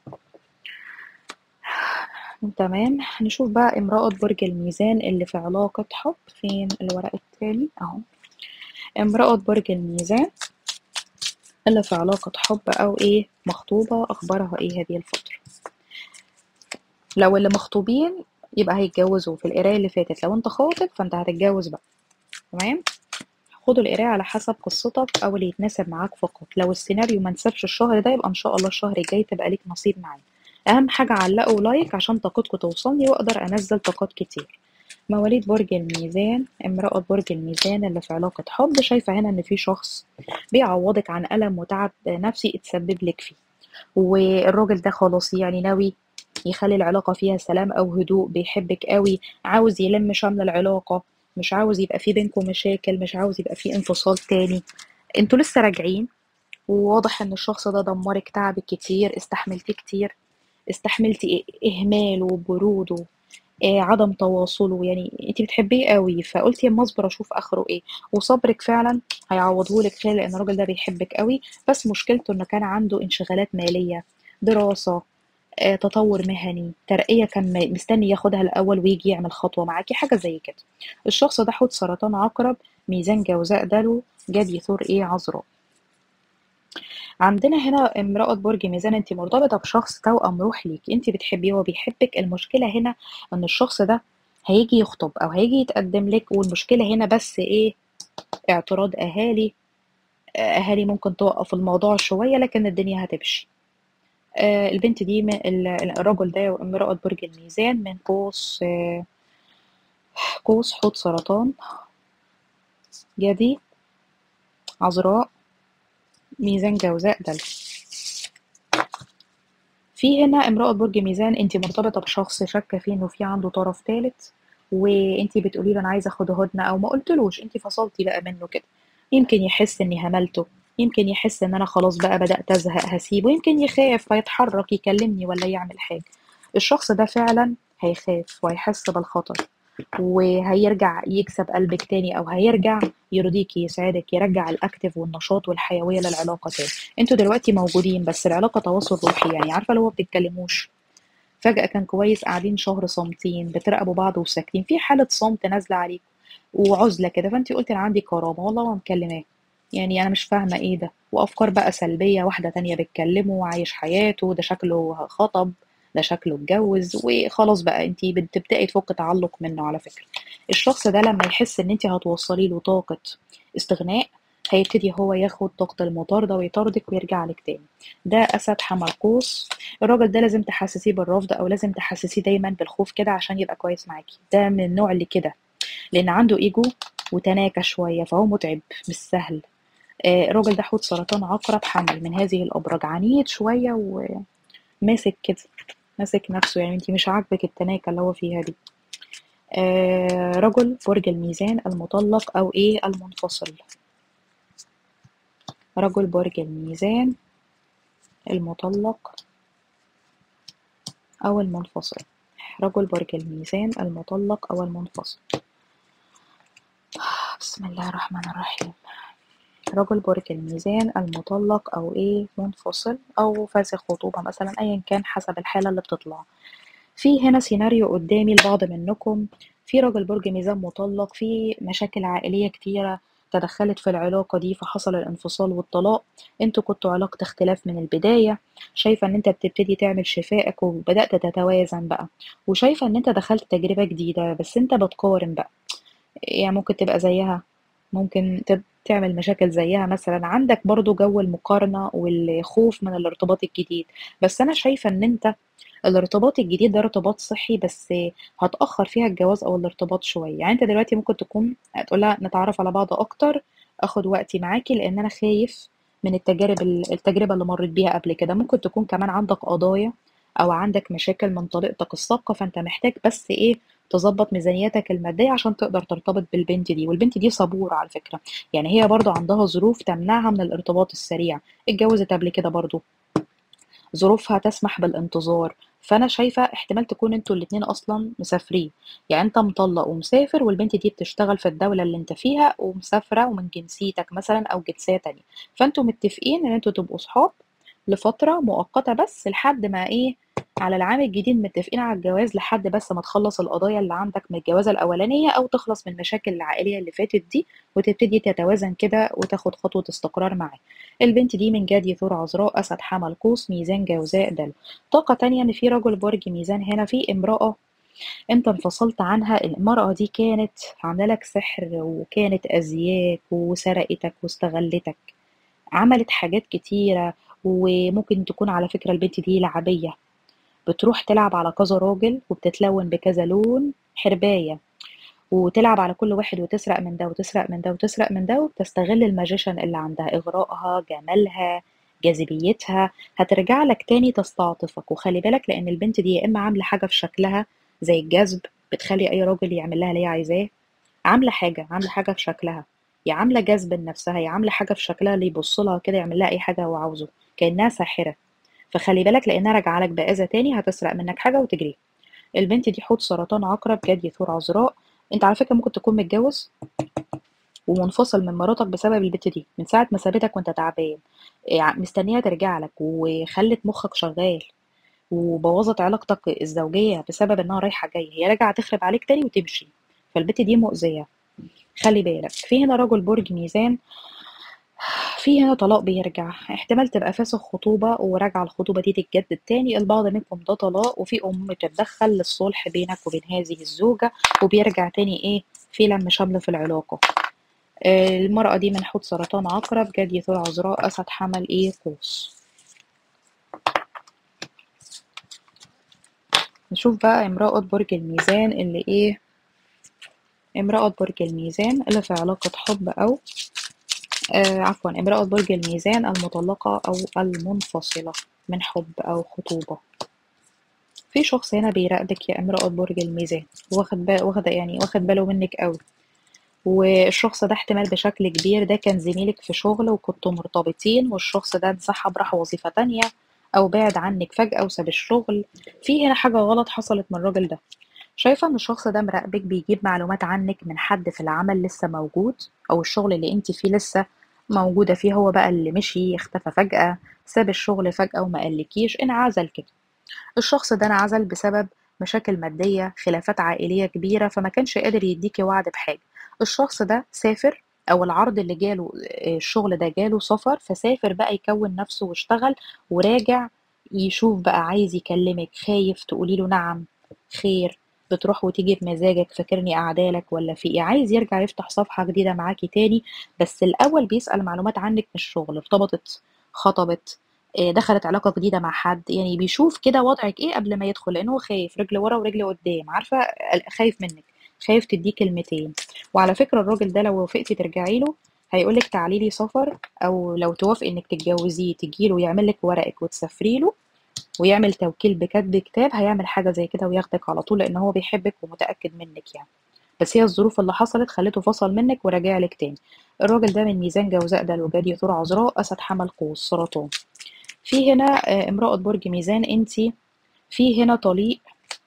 تمام، نشوف بقى امرأة برج الميزان اللي في علاقة حب. فين الورق التاني اهو. امرأة برج الميزان اللي في علاقة حب أو إيه مخطوبة، أخبارها إيه هذه الفترة؟ لو اللي مخطوبين يبقى هيتجوزوا في القراية اللي فاتت، لو أنت خاطب فأنت هتتجوز بقى. تمام، خدوا القراية على حسب قصتك أو اللي يتناسب معاك فقط. لو السيناريو منسبش الشهر ده يبقى إن شاء الله الشهر الجاي تبقى ليك نصيب معايا. أهم حاجة علقوا لايك عشان طاقتكم توصلني وأقدر أنزل طاقات كتير. مواليد برج الميزان، امرأة برج الميزان اللي في علاقة حب، شايفة هنا إن في شخص بيعوضك عن ألم وتعب نفسي اتسبب لك فيه، والراجل ده خلاص يعني ناوي يخلي العلاقة فيها سلام أو هدوء، بيحبك قوي، عاوز يلم شمل العلاقة، مش عاوز يبقى في بينكم مشاكل، مش عاوز يبقى في انفصال تاني. انتوا لسه راجعين، وواضح ان الشخص ده دمرك، تعبك كتير، استحملتيه كتير، استحملتي إهماله وبروده، آه، عدم تواصله، يعني انت بتحبيه قوي فقلتي اما اصبر اشوف اخره ايه. وصبرك فعلا هيعوضهولك خير، لان الراجل ده بيحبك قوي، بس مشكلته انه كان عنده انشغالات مالية، دراسة، آه، تطور مهني، ترقية كان م- مستني ياخدها الأول ويجي يعمل خطوة معاكي، حاجة زي كده. الشخص ده حوت سرطان عقرب ميزان جوزاء دلو، جدي يثور ايه عذراء. عندنا هنا امرأة برج ميزان، انت مرتبطة بشخص توأم روح ليك، انت بتحبيه وبيحبك. المشكلة هنا ان الشخص ده هيجي يخطب او هيجي يتقدم لك، والمشكلة هنا بس ايه، اعتراض اهالي. آه، اهالي ممكن توقف الموضوع شوية لكن الدنيا هتمشي. آه، البنت دي من ال- الرجل ده امرأة برج الميزان من قوس، آه، قوس حوت سرطان جدي عذراء ميزان جوزاء دلو. في هنا امرأة برج ميزان، انت مرتبطة بشخص شاكة فيه انه في عنده طرف ثالث، وانت بتقولي له انا عايزة اخد هدنة، او ما قلتلوش، انت فصلتي بقى منه كده. يمكن يحس اني هملته، يمكن يحس ان انا خلاص بقى بدأت ازهق هسيبه، يمكن يخاف فيتحرك يكلمني ولا يعمل حاجة. الشخص ده فعلا هيخاف وهيحس بالخطر، وهيرجع يكسب قلبك تاني، او هيرجع يرضيكي يسعدك، يرجع الاكتف والنشاط والحيويه للعلاقه تاني. انتوا دلوقتي موجودين بس العلاقه تواصل روحي، يعني عارفه لو ما بتتكلموش، فجاه كان كويس قاعدين شهر صامتين بتراقبوا بعض وساكتين، في حاله صمت نازله عليكم وعزله كده، فانت قلتي انا عندي كرامه والله ما مكلماه، يعني انا مش فاهمه ايه ده، وافكار بقى سلبيه، واحده تانية بتكلمه وعايش حياته، ده شكله خطب، ده شكله اتجوز، وخلاص بقى انت بتبداي تفك تعلق منه. على فكره الشخص ده لما يحس ان انت هتوصلي له طاقه استغناء، هيبتدي هو ياخد طاقة المطاردة ويطاردك ويرجع لك تاني. ده أسد حمل قوس. الراجل ده لازم تحسسيه بالرفض أو لازم تحسسيه دايما بالخوف كده عشان يبقى كويس معاكي، ده من النوع اللي كده، لأن عنده إيجو وتناكة شوية فهو متعب مش سهل. آه، الراجل ده حوت سرطان عقرب حمل من هذه الأبراج، عنيد شوية وماسك كده، ماسك نفسه، يعني انتي مش عاجبك التناكة اللي هو فيها دي. آه رجل برج الميزان المطلق أو إيه المنفصل. رجل برج الميزان المطلق أو المنفصل. رجل برج الميزان المطلق أو المنفصل. بسم الله الرحمن الرحيم. رجل برج الميزان المطلق أو إيه منفصل أو فاسخ خطوبة مثلا، أيا كان حسب الحالة اللي بتطلع. في هنا سيناريو قدامي لبعض منكم، في راجل برج ميزان مطلق، في مشاكل عائلية كتيرة تدخلت في العلاقة دي فحصل الانفصال والطلاق. انتوا كنتوا علاقة اختلاف من البداية. شايفة ان انت بتبتدي تعمل شفائك وبدأت تتوازن بقى، وشايفة ان انت دخلت تجربة جديدة بس انت بتقارن بقى، يعني ممكن تبقى زيها، ممكن تب- تعمل مشاكل زيها مثلا. عندك برضو جو المقارنة والخوف من الارتباط الجديد. بس أنا شايفة إن أنت الارتباط الجديد ده ارتباط صحي، بس هتأخر فيها الجواز أو الارتباط شوية. يعني أنت دلوقتي ممكن تكون تقولها نتعرف على بعض أكتر، أخد وقتي معاكي لأن أنا خايف من التجارب التجربة اللي مريت بيها قبل كده. ممكن تكون كمان عندك قضايا أو عندك مشاكل من طريقتك السابقة، فأنت محتاج بس إيه تظبط ميزانيتك المادية عشان تقدر ترتبط بالبنت دي. والبنت دي صبورة على فكرة، يعني هي برضو عندها ظروف تمنعها من الارتباط السريع، اتجوزت قبل كده برضو، ظروفها تسمح بالانتظار. فانا شايفه احتمال تكون انتوا الاتنين اصلا مسافرين، يعني انت مطلق ومسافر والبنت دي بتشتغل في الدوله اللي انت فيها ومسافره ومن جنسيتك مثلا او جنسيه تانية. فانتوا متفقين ان انتوا تبقوا صحاب لفتره مؤقته بس لحد ما ايه على العام الجديد، متفقين على الجواز لحد بس ما تخلص القضايا اللي عندك من الجوازه الاولانيه او تخلص من المشاكل العائليه اللي فاتت دي، وتبتدي تتوازن كده وتاخد خطوه استقرار معاه. البنت دي من جدي ثور عذراء أسد حمل قوس ميزان جوزاء دلو. طاقة تانية إن في رجل برج ميزان، هنا في امرأة أنت انفصلت عنها. المرأة دي كانت عاملة لك سحر وكانت أذياك وسرقتك واستغلتك، عملت حاجات كتيرة. وممكن تكون على فكرة البنت دي لعبية، بتروح تلعب على كذا راجل وبتتلون بكذا لون حرباية، وتلعب على كل واحد وتسرق من ده وتسرق من ده وتسرق من ده، وبتستغل الماجيشن اللي عندها، إغراءها، جمالها، جاذبيتها، هترجع لك تاني تستعطفك. وخلي بالك لأن البنت دي يا إما عاملة حاجة في شكلها زي الجذب، بتخلي أي راجل يعمل لها اللي هي عايزاه، عاملة حاجة عاملة حاجة في شكلها، يا عاملة جذب لنفسها، يا عاملة حاجة في شكلها اللي يبص لها كده يعمل لها أي حاجة هو عاوزه، كأنها ساحرة. فخلي بالك لأنها راجعة لك بأذى تاني، هتسرق منك حاجة وتجري. البنت دي حوت سرطان عقرب جدي ثور عذراء. انت على فكرة ممكن تكون متجوز ومنفصل من مراتك بسبب البت دي من ساعة ما سابتك وانت تعبان، إيه، مستنية ترجع لك وخلت مخك شغال، وبوظت علاقتك الزوجية بسبب انها رايحة جاية، هي راجعة تخرب عليك تاني وتمشي. فالبت دي مؤذية، خلي بالك. في هنا رجل برج ميزان، في هنا طلاق بيرجع، احتمال تبقى فاسخ خطوبة وراجعة الخطوبة دي تتجدد تاني. البعض منكم ده طلاق وفي أم بتتدخل للصلح بينك وبين هذه الزوجة، وبيرجع تاني ايه في لم شمل في العلاقة. آه، المرأة دي من حوت سرطان عقرب جدي ثور عذراء أسد حمل ايه قوس. نشوف بقى امرأة برج الميزان اللي ايه امرأة برج الميزان اللي في علاقة حب أو آه عفوا امرأة برج الميزان المطلقة أو المنفصلة من حب أو خطوبة. في شخص هنا بيراقبك يا امرأة برج الميزان، واخد بال واخد يعني واخد باله منك قوي. والشخص ده احتمال بشكل كبير ده كان زميلك في شغل وكنتوا مرتبطين، والشخص ده انسحب راح وظيفة تانية أو بعد عنك فجأة وساب الشغل. في هنا حاجة غلط حصلت من الراجل ده. شايفة ان الشخص ده مراقبك، بيجيب معلومات عنك من حد في العمل لسه موجود، او الشغل اللي انت فيه لسه موجودة فيه، هو بقى اللي مشي اختفى فجأة، ساب الشغل فجأة وما قالكيش، انعزل كده. الشخص ده انعزل بسبب مشاكل مادية، خلافات عائلية كبيرة، فما كانش قادر يديكي وعد بحاجة. الشخص ده سافر، أو العرض اللي جاله آه، الشغل ده جاله سفر، فسافر بقى يكون نفسه واشتغل وراجع يشوف بقى، عايز يكلمك، خايف تقولي له نعم خير، بتروح وتيجي بمزاجك، فاكرني أعدالك ولا في إيه، عايز يرجع يفتح صفحة جديدة معاكي تاني. بس الأول بيسأل معلومات عنك من الشغل، ارتبطت، خطبت، آه، دخلت علاقة جديدة مع حد، يعني بيشوف كده وضعك ايه قبل ما يدخل، لان هو خايف رجل ورا ورجل قدام، عارفة، خايف منك، خايف تديه كلمتين. وعلى فكرة الراجل ده لو وافقتي ترجعي له هيقولك تعالي لي سفر، او لو توافقي انك تتجوزيه تجيله يعمل لك ورقك وتسافري له، ويعمل توكيل بكتب كتاب هيعمل حاجة زي كده وياخدك على طول، لأن هو بيحبك ومتأكد منك يعني. بس هي الظروف اللي حصلت خلته فصل منك وراجع لك تاني. الراجل ده من ميزان جوزاء ده الوجدي ثور عذراء أسد حمل قوس سرطان. في هنا آه، امرأة برج ميزان، انتي في هنا طليق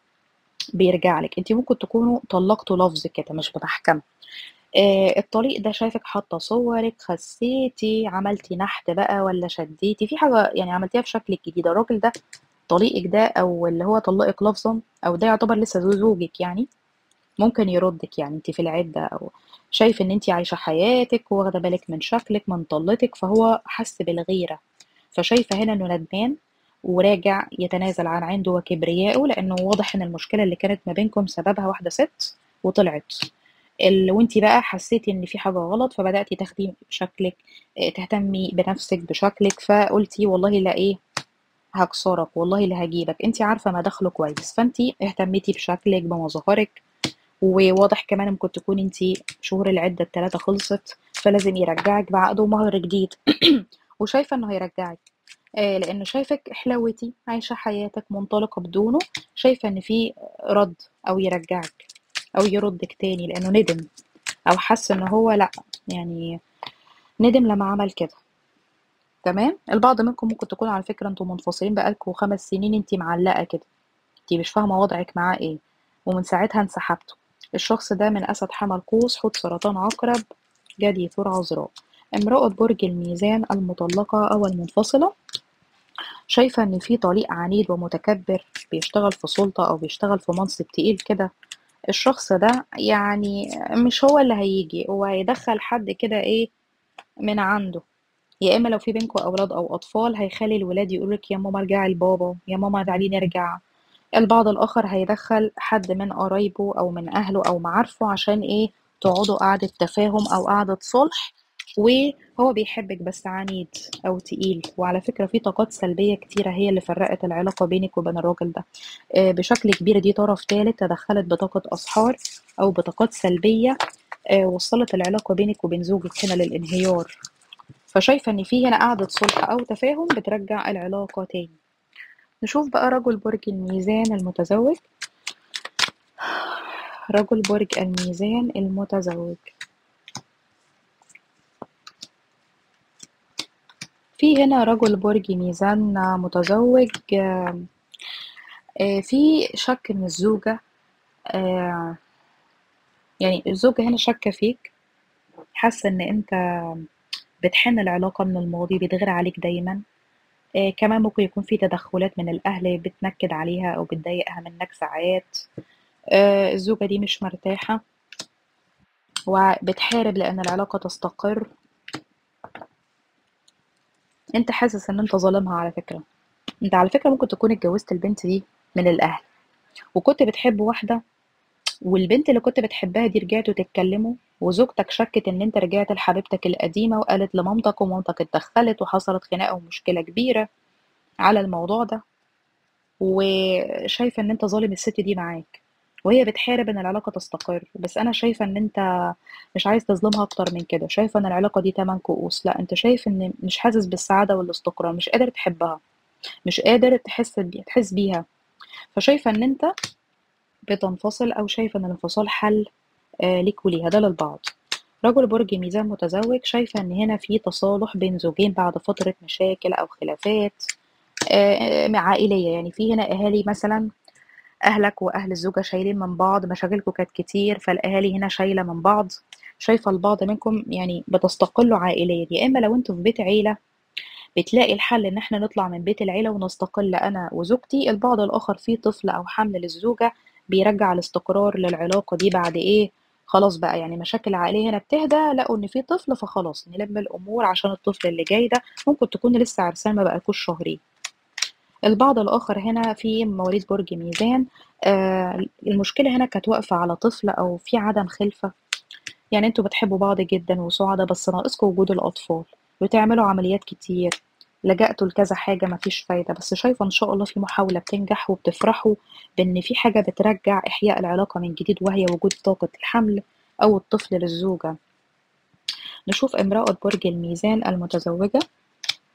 بيرجع لك، انتي ممكن تكونوا طلقتوا لفظ كده مش بمحكمة. آه الطليق ده شايفك حاطة صورك، خسيتي، عملتي نحت بقى ولا شديتي في حاجة يعني عملتيها بشكل جديد. الراجل ده طليقك ده او اللي هو طلقك لفظا او ده يعتبر لسه زو- زوجك يعني، ممكن يردك يعني انت في العدة، او شايف ان انت عايشة حياتك واخدة بالك من شكلك من طلتك، فهو حس بالغيرة. فشايفة هنا انه ندمان وراجع يتنازل عن عنده وكبريائه، لانه واضح ان المشكلة اللي كانت ما بينكم سببها واحدة ست وطلعت ال... وانتي بقى حسيتي ان في حاجة غلط، فبدأتي تاخدي شكلك، اه، تهتمي بنفسك بشكلك، فقلتي والله لا ايه هكسرك، والله لا هجيبك، انتي عارفة مداخله كويس، فانتي اهتميتي بشكلك بمظاهرك. وواضح كمان ممكن تكون انتي شهور العدة التلاتة خلصت، فلازم يرجعك بعقد ومهر جديد. وشايفة انه هيرجعك، آه لانه شايفك حلوتي عايشة حياتك منطلقة بدونه، شايفة ان في رد، او يرجعك او يردك تاني لانه ندم، او حس ان هو لا يعني ندم لما عمل كده. تمام. البعض منكم ممكن تكون على فكرة انتوا منفصلين بقالكوا خمس سنين، انتي معلقة كده، انتي مش فاهمة وضعك معاه ايه، ومن ساعتها انسحبتوا. الشخص ده من أسد حمل قوس حوت سرطان عقرب جدي ثور عذراء. امرأة برج الميزان المطلقة أو المنفصلة، شايفة إن في طليق عنيد ومتكبر بيشتغل في سلطة أو بيشتغل في منصب تقيل كده. الشخص ده يعني مش هو اللي هيجي، هو هيدخل حد كده ايه من عنده، يا اما لو في بينكم اولاد او اطفال هيخلي الولاد يقولك يا ماما ارجعي لبابا، يا ماما تعالي نرجع. البعض الآخر هيدخل حد من قرايبه أو من أهله أو معارفه عشان إيه تقعدوا قعدة تفاهم أو قعدة صلح، وهو بيحبك بس عنيد أو تقيل. وعلى فكرة في طاقات سلبية كتيرة هي اللي فرقت العلاقة بينك وبين الراجل ده، آه، بشكل كبير دي طرف تالت تدخلت بطاقة أسحار أو بطاقات سلبية، آه، وصلت العلاقة بينك وبين زوجك هنا للانهيار. فشايفة إن في هنا قعدة صلح أو تفاهم بترجع العلاقة تاني. نشوف بقى رجل برج الميزان المتزوج. رجل برج الميزان المتزوج، في هنا رجل برج ميزان متزوج، آه، آه، في شك من الزوجة، آه، يعني الزوجة هنا شاكة فيك، حاسة ان انت بتحن العلاقة من الماضي، بتغير عليك دايما. آه، كمان ممكن يكون في تدخلات من الأهل بتنكد عليها أو بتضايقها منك ساعات. آه، الزوجة دي مش مرتاحة وبتحارب لأن العلاقة تستقر. انت حاسس ان انت ظالمها على فكرة، انت على فكرة ممكن تكون اتجوزت البنت دي من الأهل، وكنت بتحب واحدة، والبنت اللي كنت بتحبها دي رجعتوا تتكلموا، وزوجتك شكت ان انت رجعت لحبيبتك القديمة وقالت لمامتك، ومامتك اتدخلت وحصلت خناقة ومشكلة كبيرة على الموضوع ده، وشايفة ان انت ظالم الست دي معاك، وهي بتحارب ان العلاقة تستقر. بس انا شايفة ان انت مش عايز تظلمها اكتر من كده، شايفة ان العلاقة دي تمن كؤوس، لا انت شايف ان مش حاسس بالسعادة والاستقرار، مش قادر تحبها، مش قادر تحس بي- تحس بيها. فشايفة ان انت بتنفصل، او شايفة ان الانفصال حل آه، ليك وليها، ده للبعض. رجل برج ميزان متزوج، شايفة ان هنا في تصالح بين زوجين بعد فترة مشاكل او خلافات آه، عائلية، يعني في هنا اهالي مثلا، اهلك واهل الزوجة شايلين من بعض، مشاكلكم كانت كتير فالاهالي هنا شايلة من بعض. شايفة البعض منكم يعني بتستقلوا عائليا، يا اما لو انتوا في بيت عيلة بتلاقي الحل ان احنا نطلع من بيت العيلة ونستقل انا وزوجتي. البعض الاخر فيه طفل او حمل للزوجة بيرجع الاستقرار للعلاقة دي بعد ايه، خلاص بقى يعني مشاكل العائلية هنا بتهدى، لقوا ان في طفل فخلاص نلم الامور عشان الطفل اللي جاي ده. ممكن تكون لسه عرسان ما بقالكوش شهرين. البعض الاخر هنا في مواليد برج ميزان، آه المشكلة هنا كانت واقفة على طفل او في عدم خلفة، يعني انتوا بتحبوا بعض جدا وسعداء بس ناقصكم وجود الأطفال، بتعملوا عمليات كتير، لجأتوا لكذا حاجة مفيش فايدة، بس شايفة إن شاء الله في محاولة بتنجح، وبتفرحوا بإن في حاجة بترجع إحياء العلاقة من جديد، وهي وجود طاقة الحمل أو الطفل للزوجة. نشوف امرأة برج الميزان المتزوجة.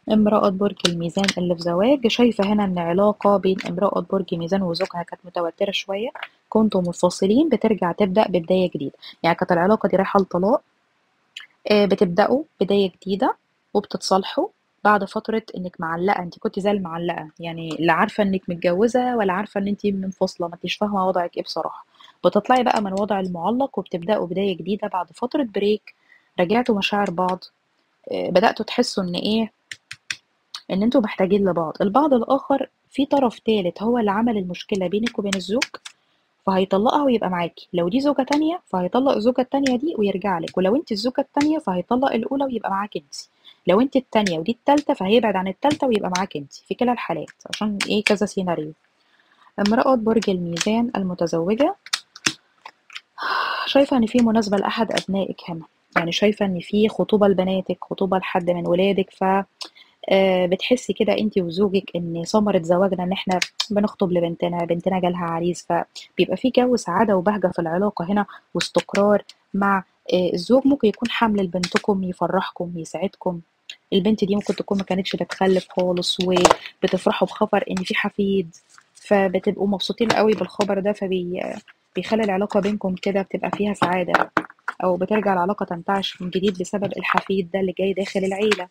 امرأة برج الميزان اللي في زواج، شايفة هنا ان علاقة بين امرأة برج ميزان وزوجها كانت متوترة شوية، كنتوا منفصلين بترجع تبدأ ببداية جديدة. يعني كانت العلاقة دي رايحة لطلاق، آه، بتبدأوا بداية جديدة وبتتصالحوا بعد فترة انك معلقة. انت كنت زي المعلقة، يعني لا عارفة انك متجوزة ولا عارفة ان انت منفصلة، ما انتيش فاهمة وضعك ايه بصراحة. بتطلعي بقى من وضع المعلق وبتبدأوا بداية جديدة بعد فترة بريك. رجعتوا مشاعر بعض، آه، بدأتوا تحسوا ان ايه، ان انتوا محتاجين لبعض. البعض الاخر في طرف تالت هو اللي عمل المشكلة بينك وبين الزوج، فهيطلقها ويبقى معاكي. لو دي زوجة تانية فهيطلق الزوجة التانية دي ويرجع لك، ولو انت الزوجة التانية فهيطلق الأولى ويبقى معاك انت. لو انت التانية ودي التالتة فهيبعد عن التالتة ويبقى معاك انت. في كلا الحالات عشان ايه كذا سيناريو. امرأة برج الميزان المتزوجة، شايفة ان في مناسبة لأحد أبنائك هنا، يعني شايفة ان في خطوبة لبناتك، خطوبة لحد من ولادك. ف آه، بتحسي كده انت وزوجك ان ثمرة زواجنا ان احنا بنخطب لبنتنا، بنتنا جالها عريس، فبيبقى في جو سعادة وبهجة في العلاقة هنا واستقرار مع آه، الزوج. ممكن يكون حمل لبنتكم يفرحكم يسعدكم. البنت دي ممكن تكون ما كانتش بتخلف خالص وبتفرحوا بخبر ان في حفيد، فبتبقوا مبسوطين قوي بالخبر ده، فبي بيخلي العلاقة بينكم كده بتبقى فيها سعادة، او بترجع العلاقة تنتعش من جديد بسبب الحفيد ده اللي جاي داخل العيلة.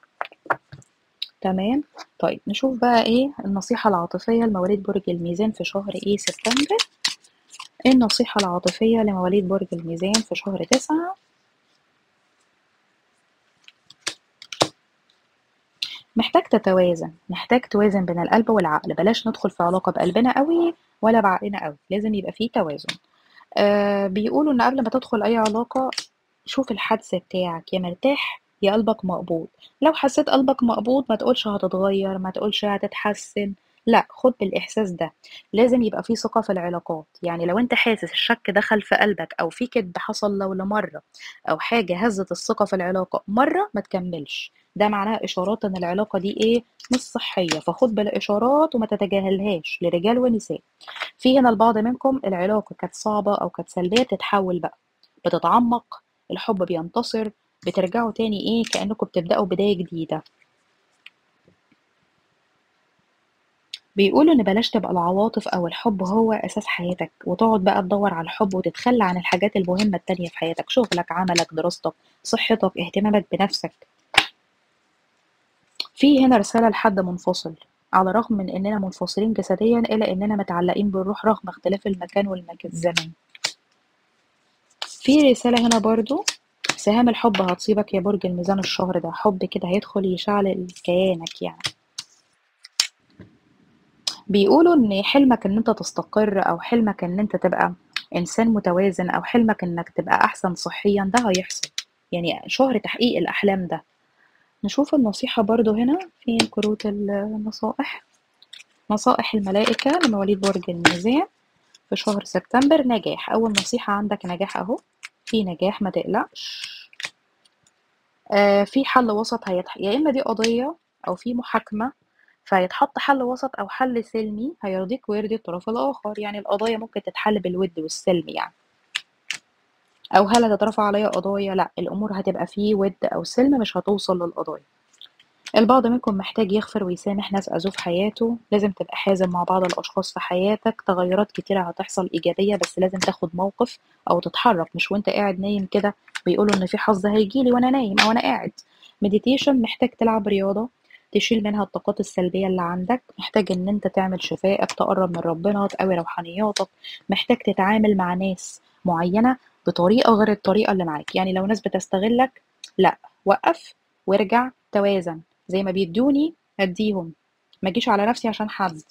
تمام. طيب نشوف بقى ايه النصيحة العاطفية لمواليد برج الميزان في شهر ايه سبتمبر. ايه النصيحة العاطفية لمواليد برج الميزان في شهر تسعة؟ محتاج تتوازن، محتاج توازن بين القلب والعقل. بلاش ندخل في علاقة بقلبنا قوي ولا بعقلنا قوي، لازم يبقى فيه توازن. آه بيقولوا ان قبل ما تدخل اي علاقة شوف الحدس بتاعك، يا مرتاح يا قلبك مقبوض. لو حسيت قلبك مقبوض ما تقولش هتتغير، ما تقولش هتتحسن، لا خد بالإحساس ده. لازم يبقى في ثقة في العلاقات. يعني لو انت حاسس الشك دخل في قلبك أو في كدب حصل لو لمرة أو حاجة هزت الثقة في العلاقة مرة، ما تكملش. ده معناه إشارات إن العلاقة دي إيه، مش صحية. فخد بالإشارات وما تتجاهلهاش لرجال ونساء. في هنا البعض منكم العلاقة كانت صعبة أو كانت سلبية، بتتحول بقى، بتتعمق، الحب بينتصر، بترجعوا تاني ايه كأنكم بتبدأوا بداية جديدة. بيقولوا ان بلاش تبقى العواطف او الحب هو اساس حياتك، وتقعد بقى تدور على الحب وتتخلى عن الحاجات المهمة التانية في حياتك، شغلك، عملك، دراستك، صحتك، اهتمامك بنفسك. في هنا رسالة لحد منفصل. على الرغم من اننا منفصلين جسديا الا اننا متعلقين بالروح رغم اختلاف المكان والزمن. في رسالة هنا برضو، سهام الحب هتصيبك يا برج الميزان الشهر ده، حب كده هيدخل يشعل كيانك يعني. بيقولوا ان حلمك ان انت تستقر، او حلمك ان انت تبقى انسان متوازن، او حلمك انك تبقى احسن صحيا، ده هيحصل. يعني شهر تحقيق الاحلام ده. نشوف النصيحة برضو هنا، فين كروت النصائح. نصائح الملائكة لمواليد برج الميزان في شهر سبتمبر. نجاح، اول نصيحة عندك نجاح اهو، في نجاح ما تقلقش. آه في حل وسط هيتح... يا اما دي قضية او في محاكمة، فيتحط حل وسط أو حل سلمي هيرضيك ويرضي الطرف الآخر. يعني القضايا ممكن تتحل بالود والسلم يعني. أو هل هتترفع عليا قضايا؟ لأ، الأمور هتبقى فيه ود أو سلم، مش هتوصل للقضايا. البعض منكم محتاج يغفر ويسامح ناس أذوه في حياته. لازم تبقى حازم مع بعض الأشخاص في حياتك. تغيرات كتيرة هتحصل إيجابية، بس لازم تاخد موقف أو تتحرك، مش وانت قاعد نايم كده. بيقولوا إن في حظ هيجيلي وأنا نايم أو أنا قاعد. مديتيشن، محتاج تلعب رياضة تشيل منها الطاقات السلبية اللي عندك. محتاج إن انت تعمل شفائك، تقرب من ربنا، تقوي روحانياتك. محتاج تتعامل مع ناس معينة بطريقة غير الطريقة اللي معاك. يعني لو ناس بتستغلك، لأ، وقف وارجع توازن. زي ما بيدوني هديهم، ما اجيش على نفسي عشان حد،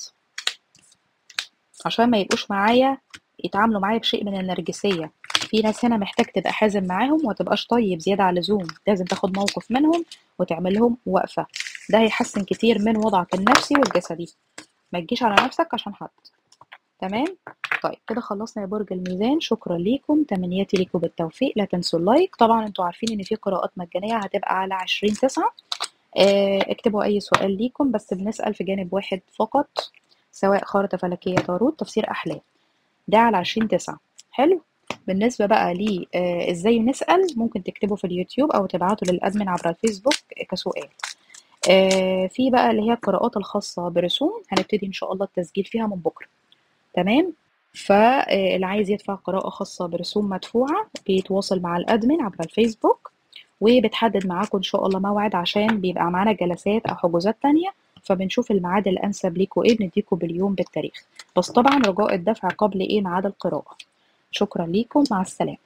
عشان ما يبقوش معايا يتعاملوا معايا بشيء من النرجسية. في ناس هنا محتاج تبقى حازم معاهم وما تبقاش طيب زيادة عن اللزوم. لازم تاخد موقف منهم وتعمل لهم وقفة. ده هيحسن كتير من وضعك النفسي والجسدي. ما تجيش على نفسك عشان حد. تمام. طيب كده خلصنا يا برج الميزان. شكرا ليكم، تمنياتي ليكم بالتوفيق. لا تنسوا اللايك. طبعا انتوا عارفين ان في قراءات مجانية هتبقى على عشرين تسعة. آه، اكتبوا أي سؤال ليكم، بس بنسأل في جانب واحد فقط، سواء خارطة فلكية، تاروت، تفسير أحلام. ده على عشرين تسعة. حلو. بالنسبة بقى لي آه ازاي نسأل، ممكن تكتبوا في اليوتيوب أو تبعتوا للأدمن عبر الفيسبوك كسؤال. آه في بقى اللي هي القراءات الخاصة برسوم، هنبتدي إن شاء الله التسجيل فيها من بكرة. تمام. فاللي عايز يدفع قراءة خاصة برسوم مدفوعة بيتواصل مع الأدمن عبر الفيسبوك، وبتحدد معاكم إن شاء الله موعد، عشان بيبقى معانا جلسات أو حجوزات تانية، فبنشوف الميعاد الأنسب ليكوا إيه، بنديكوا باليوم بالتاريخ، بس طبعا رجاء الدفع قبل إيه ميعاد القراءة. شكرا ليكم، مع السلامة.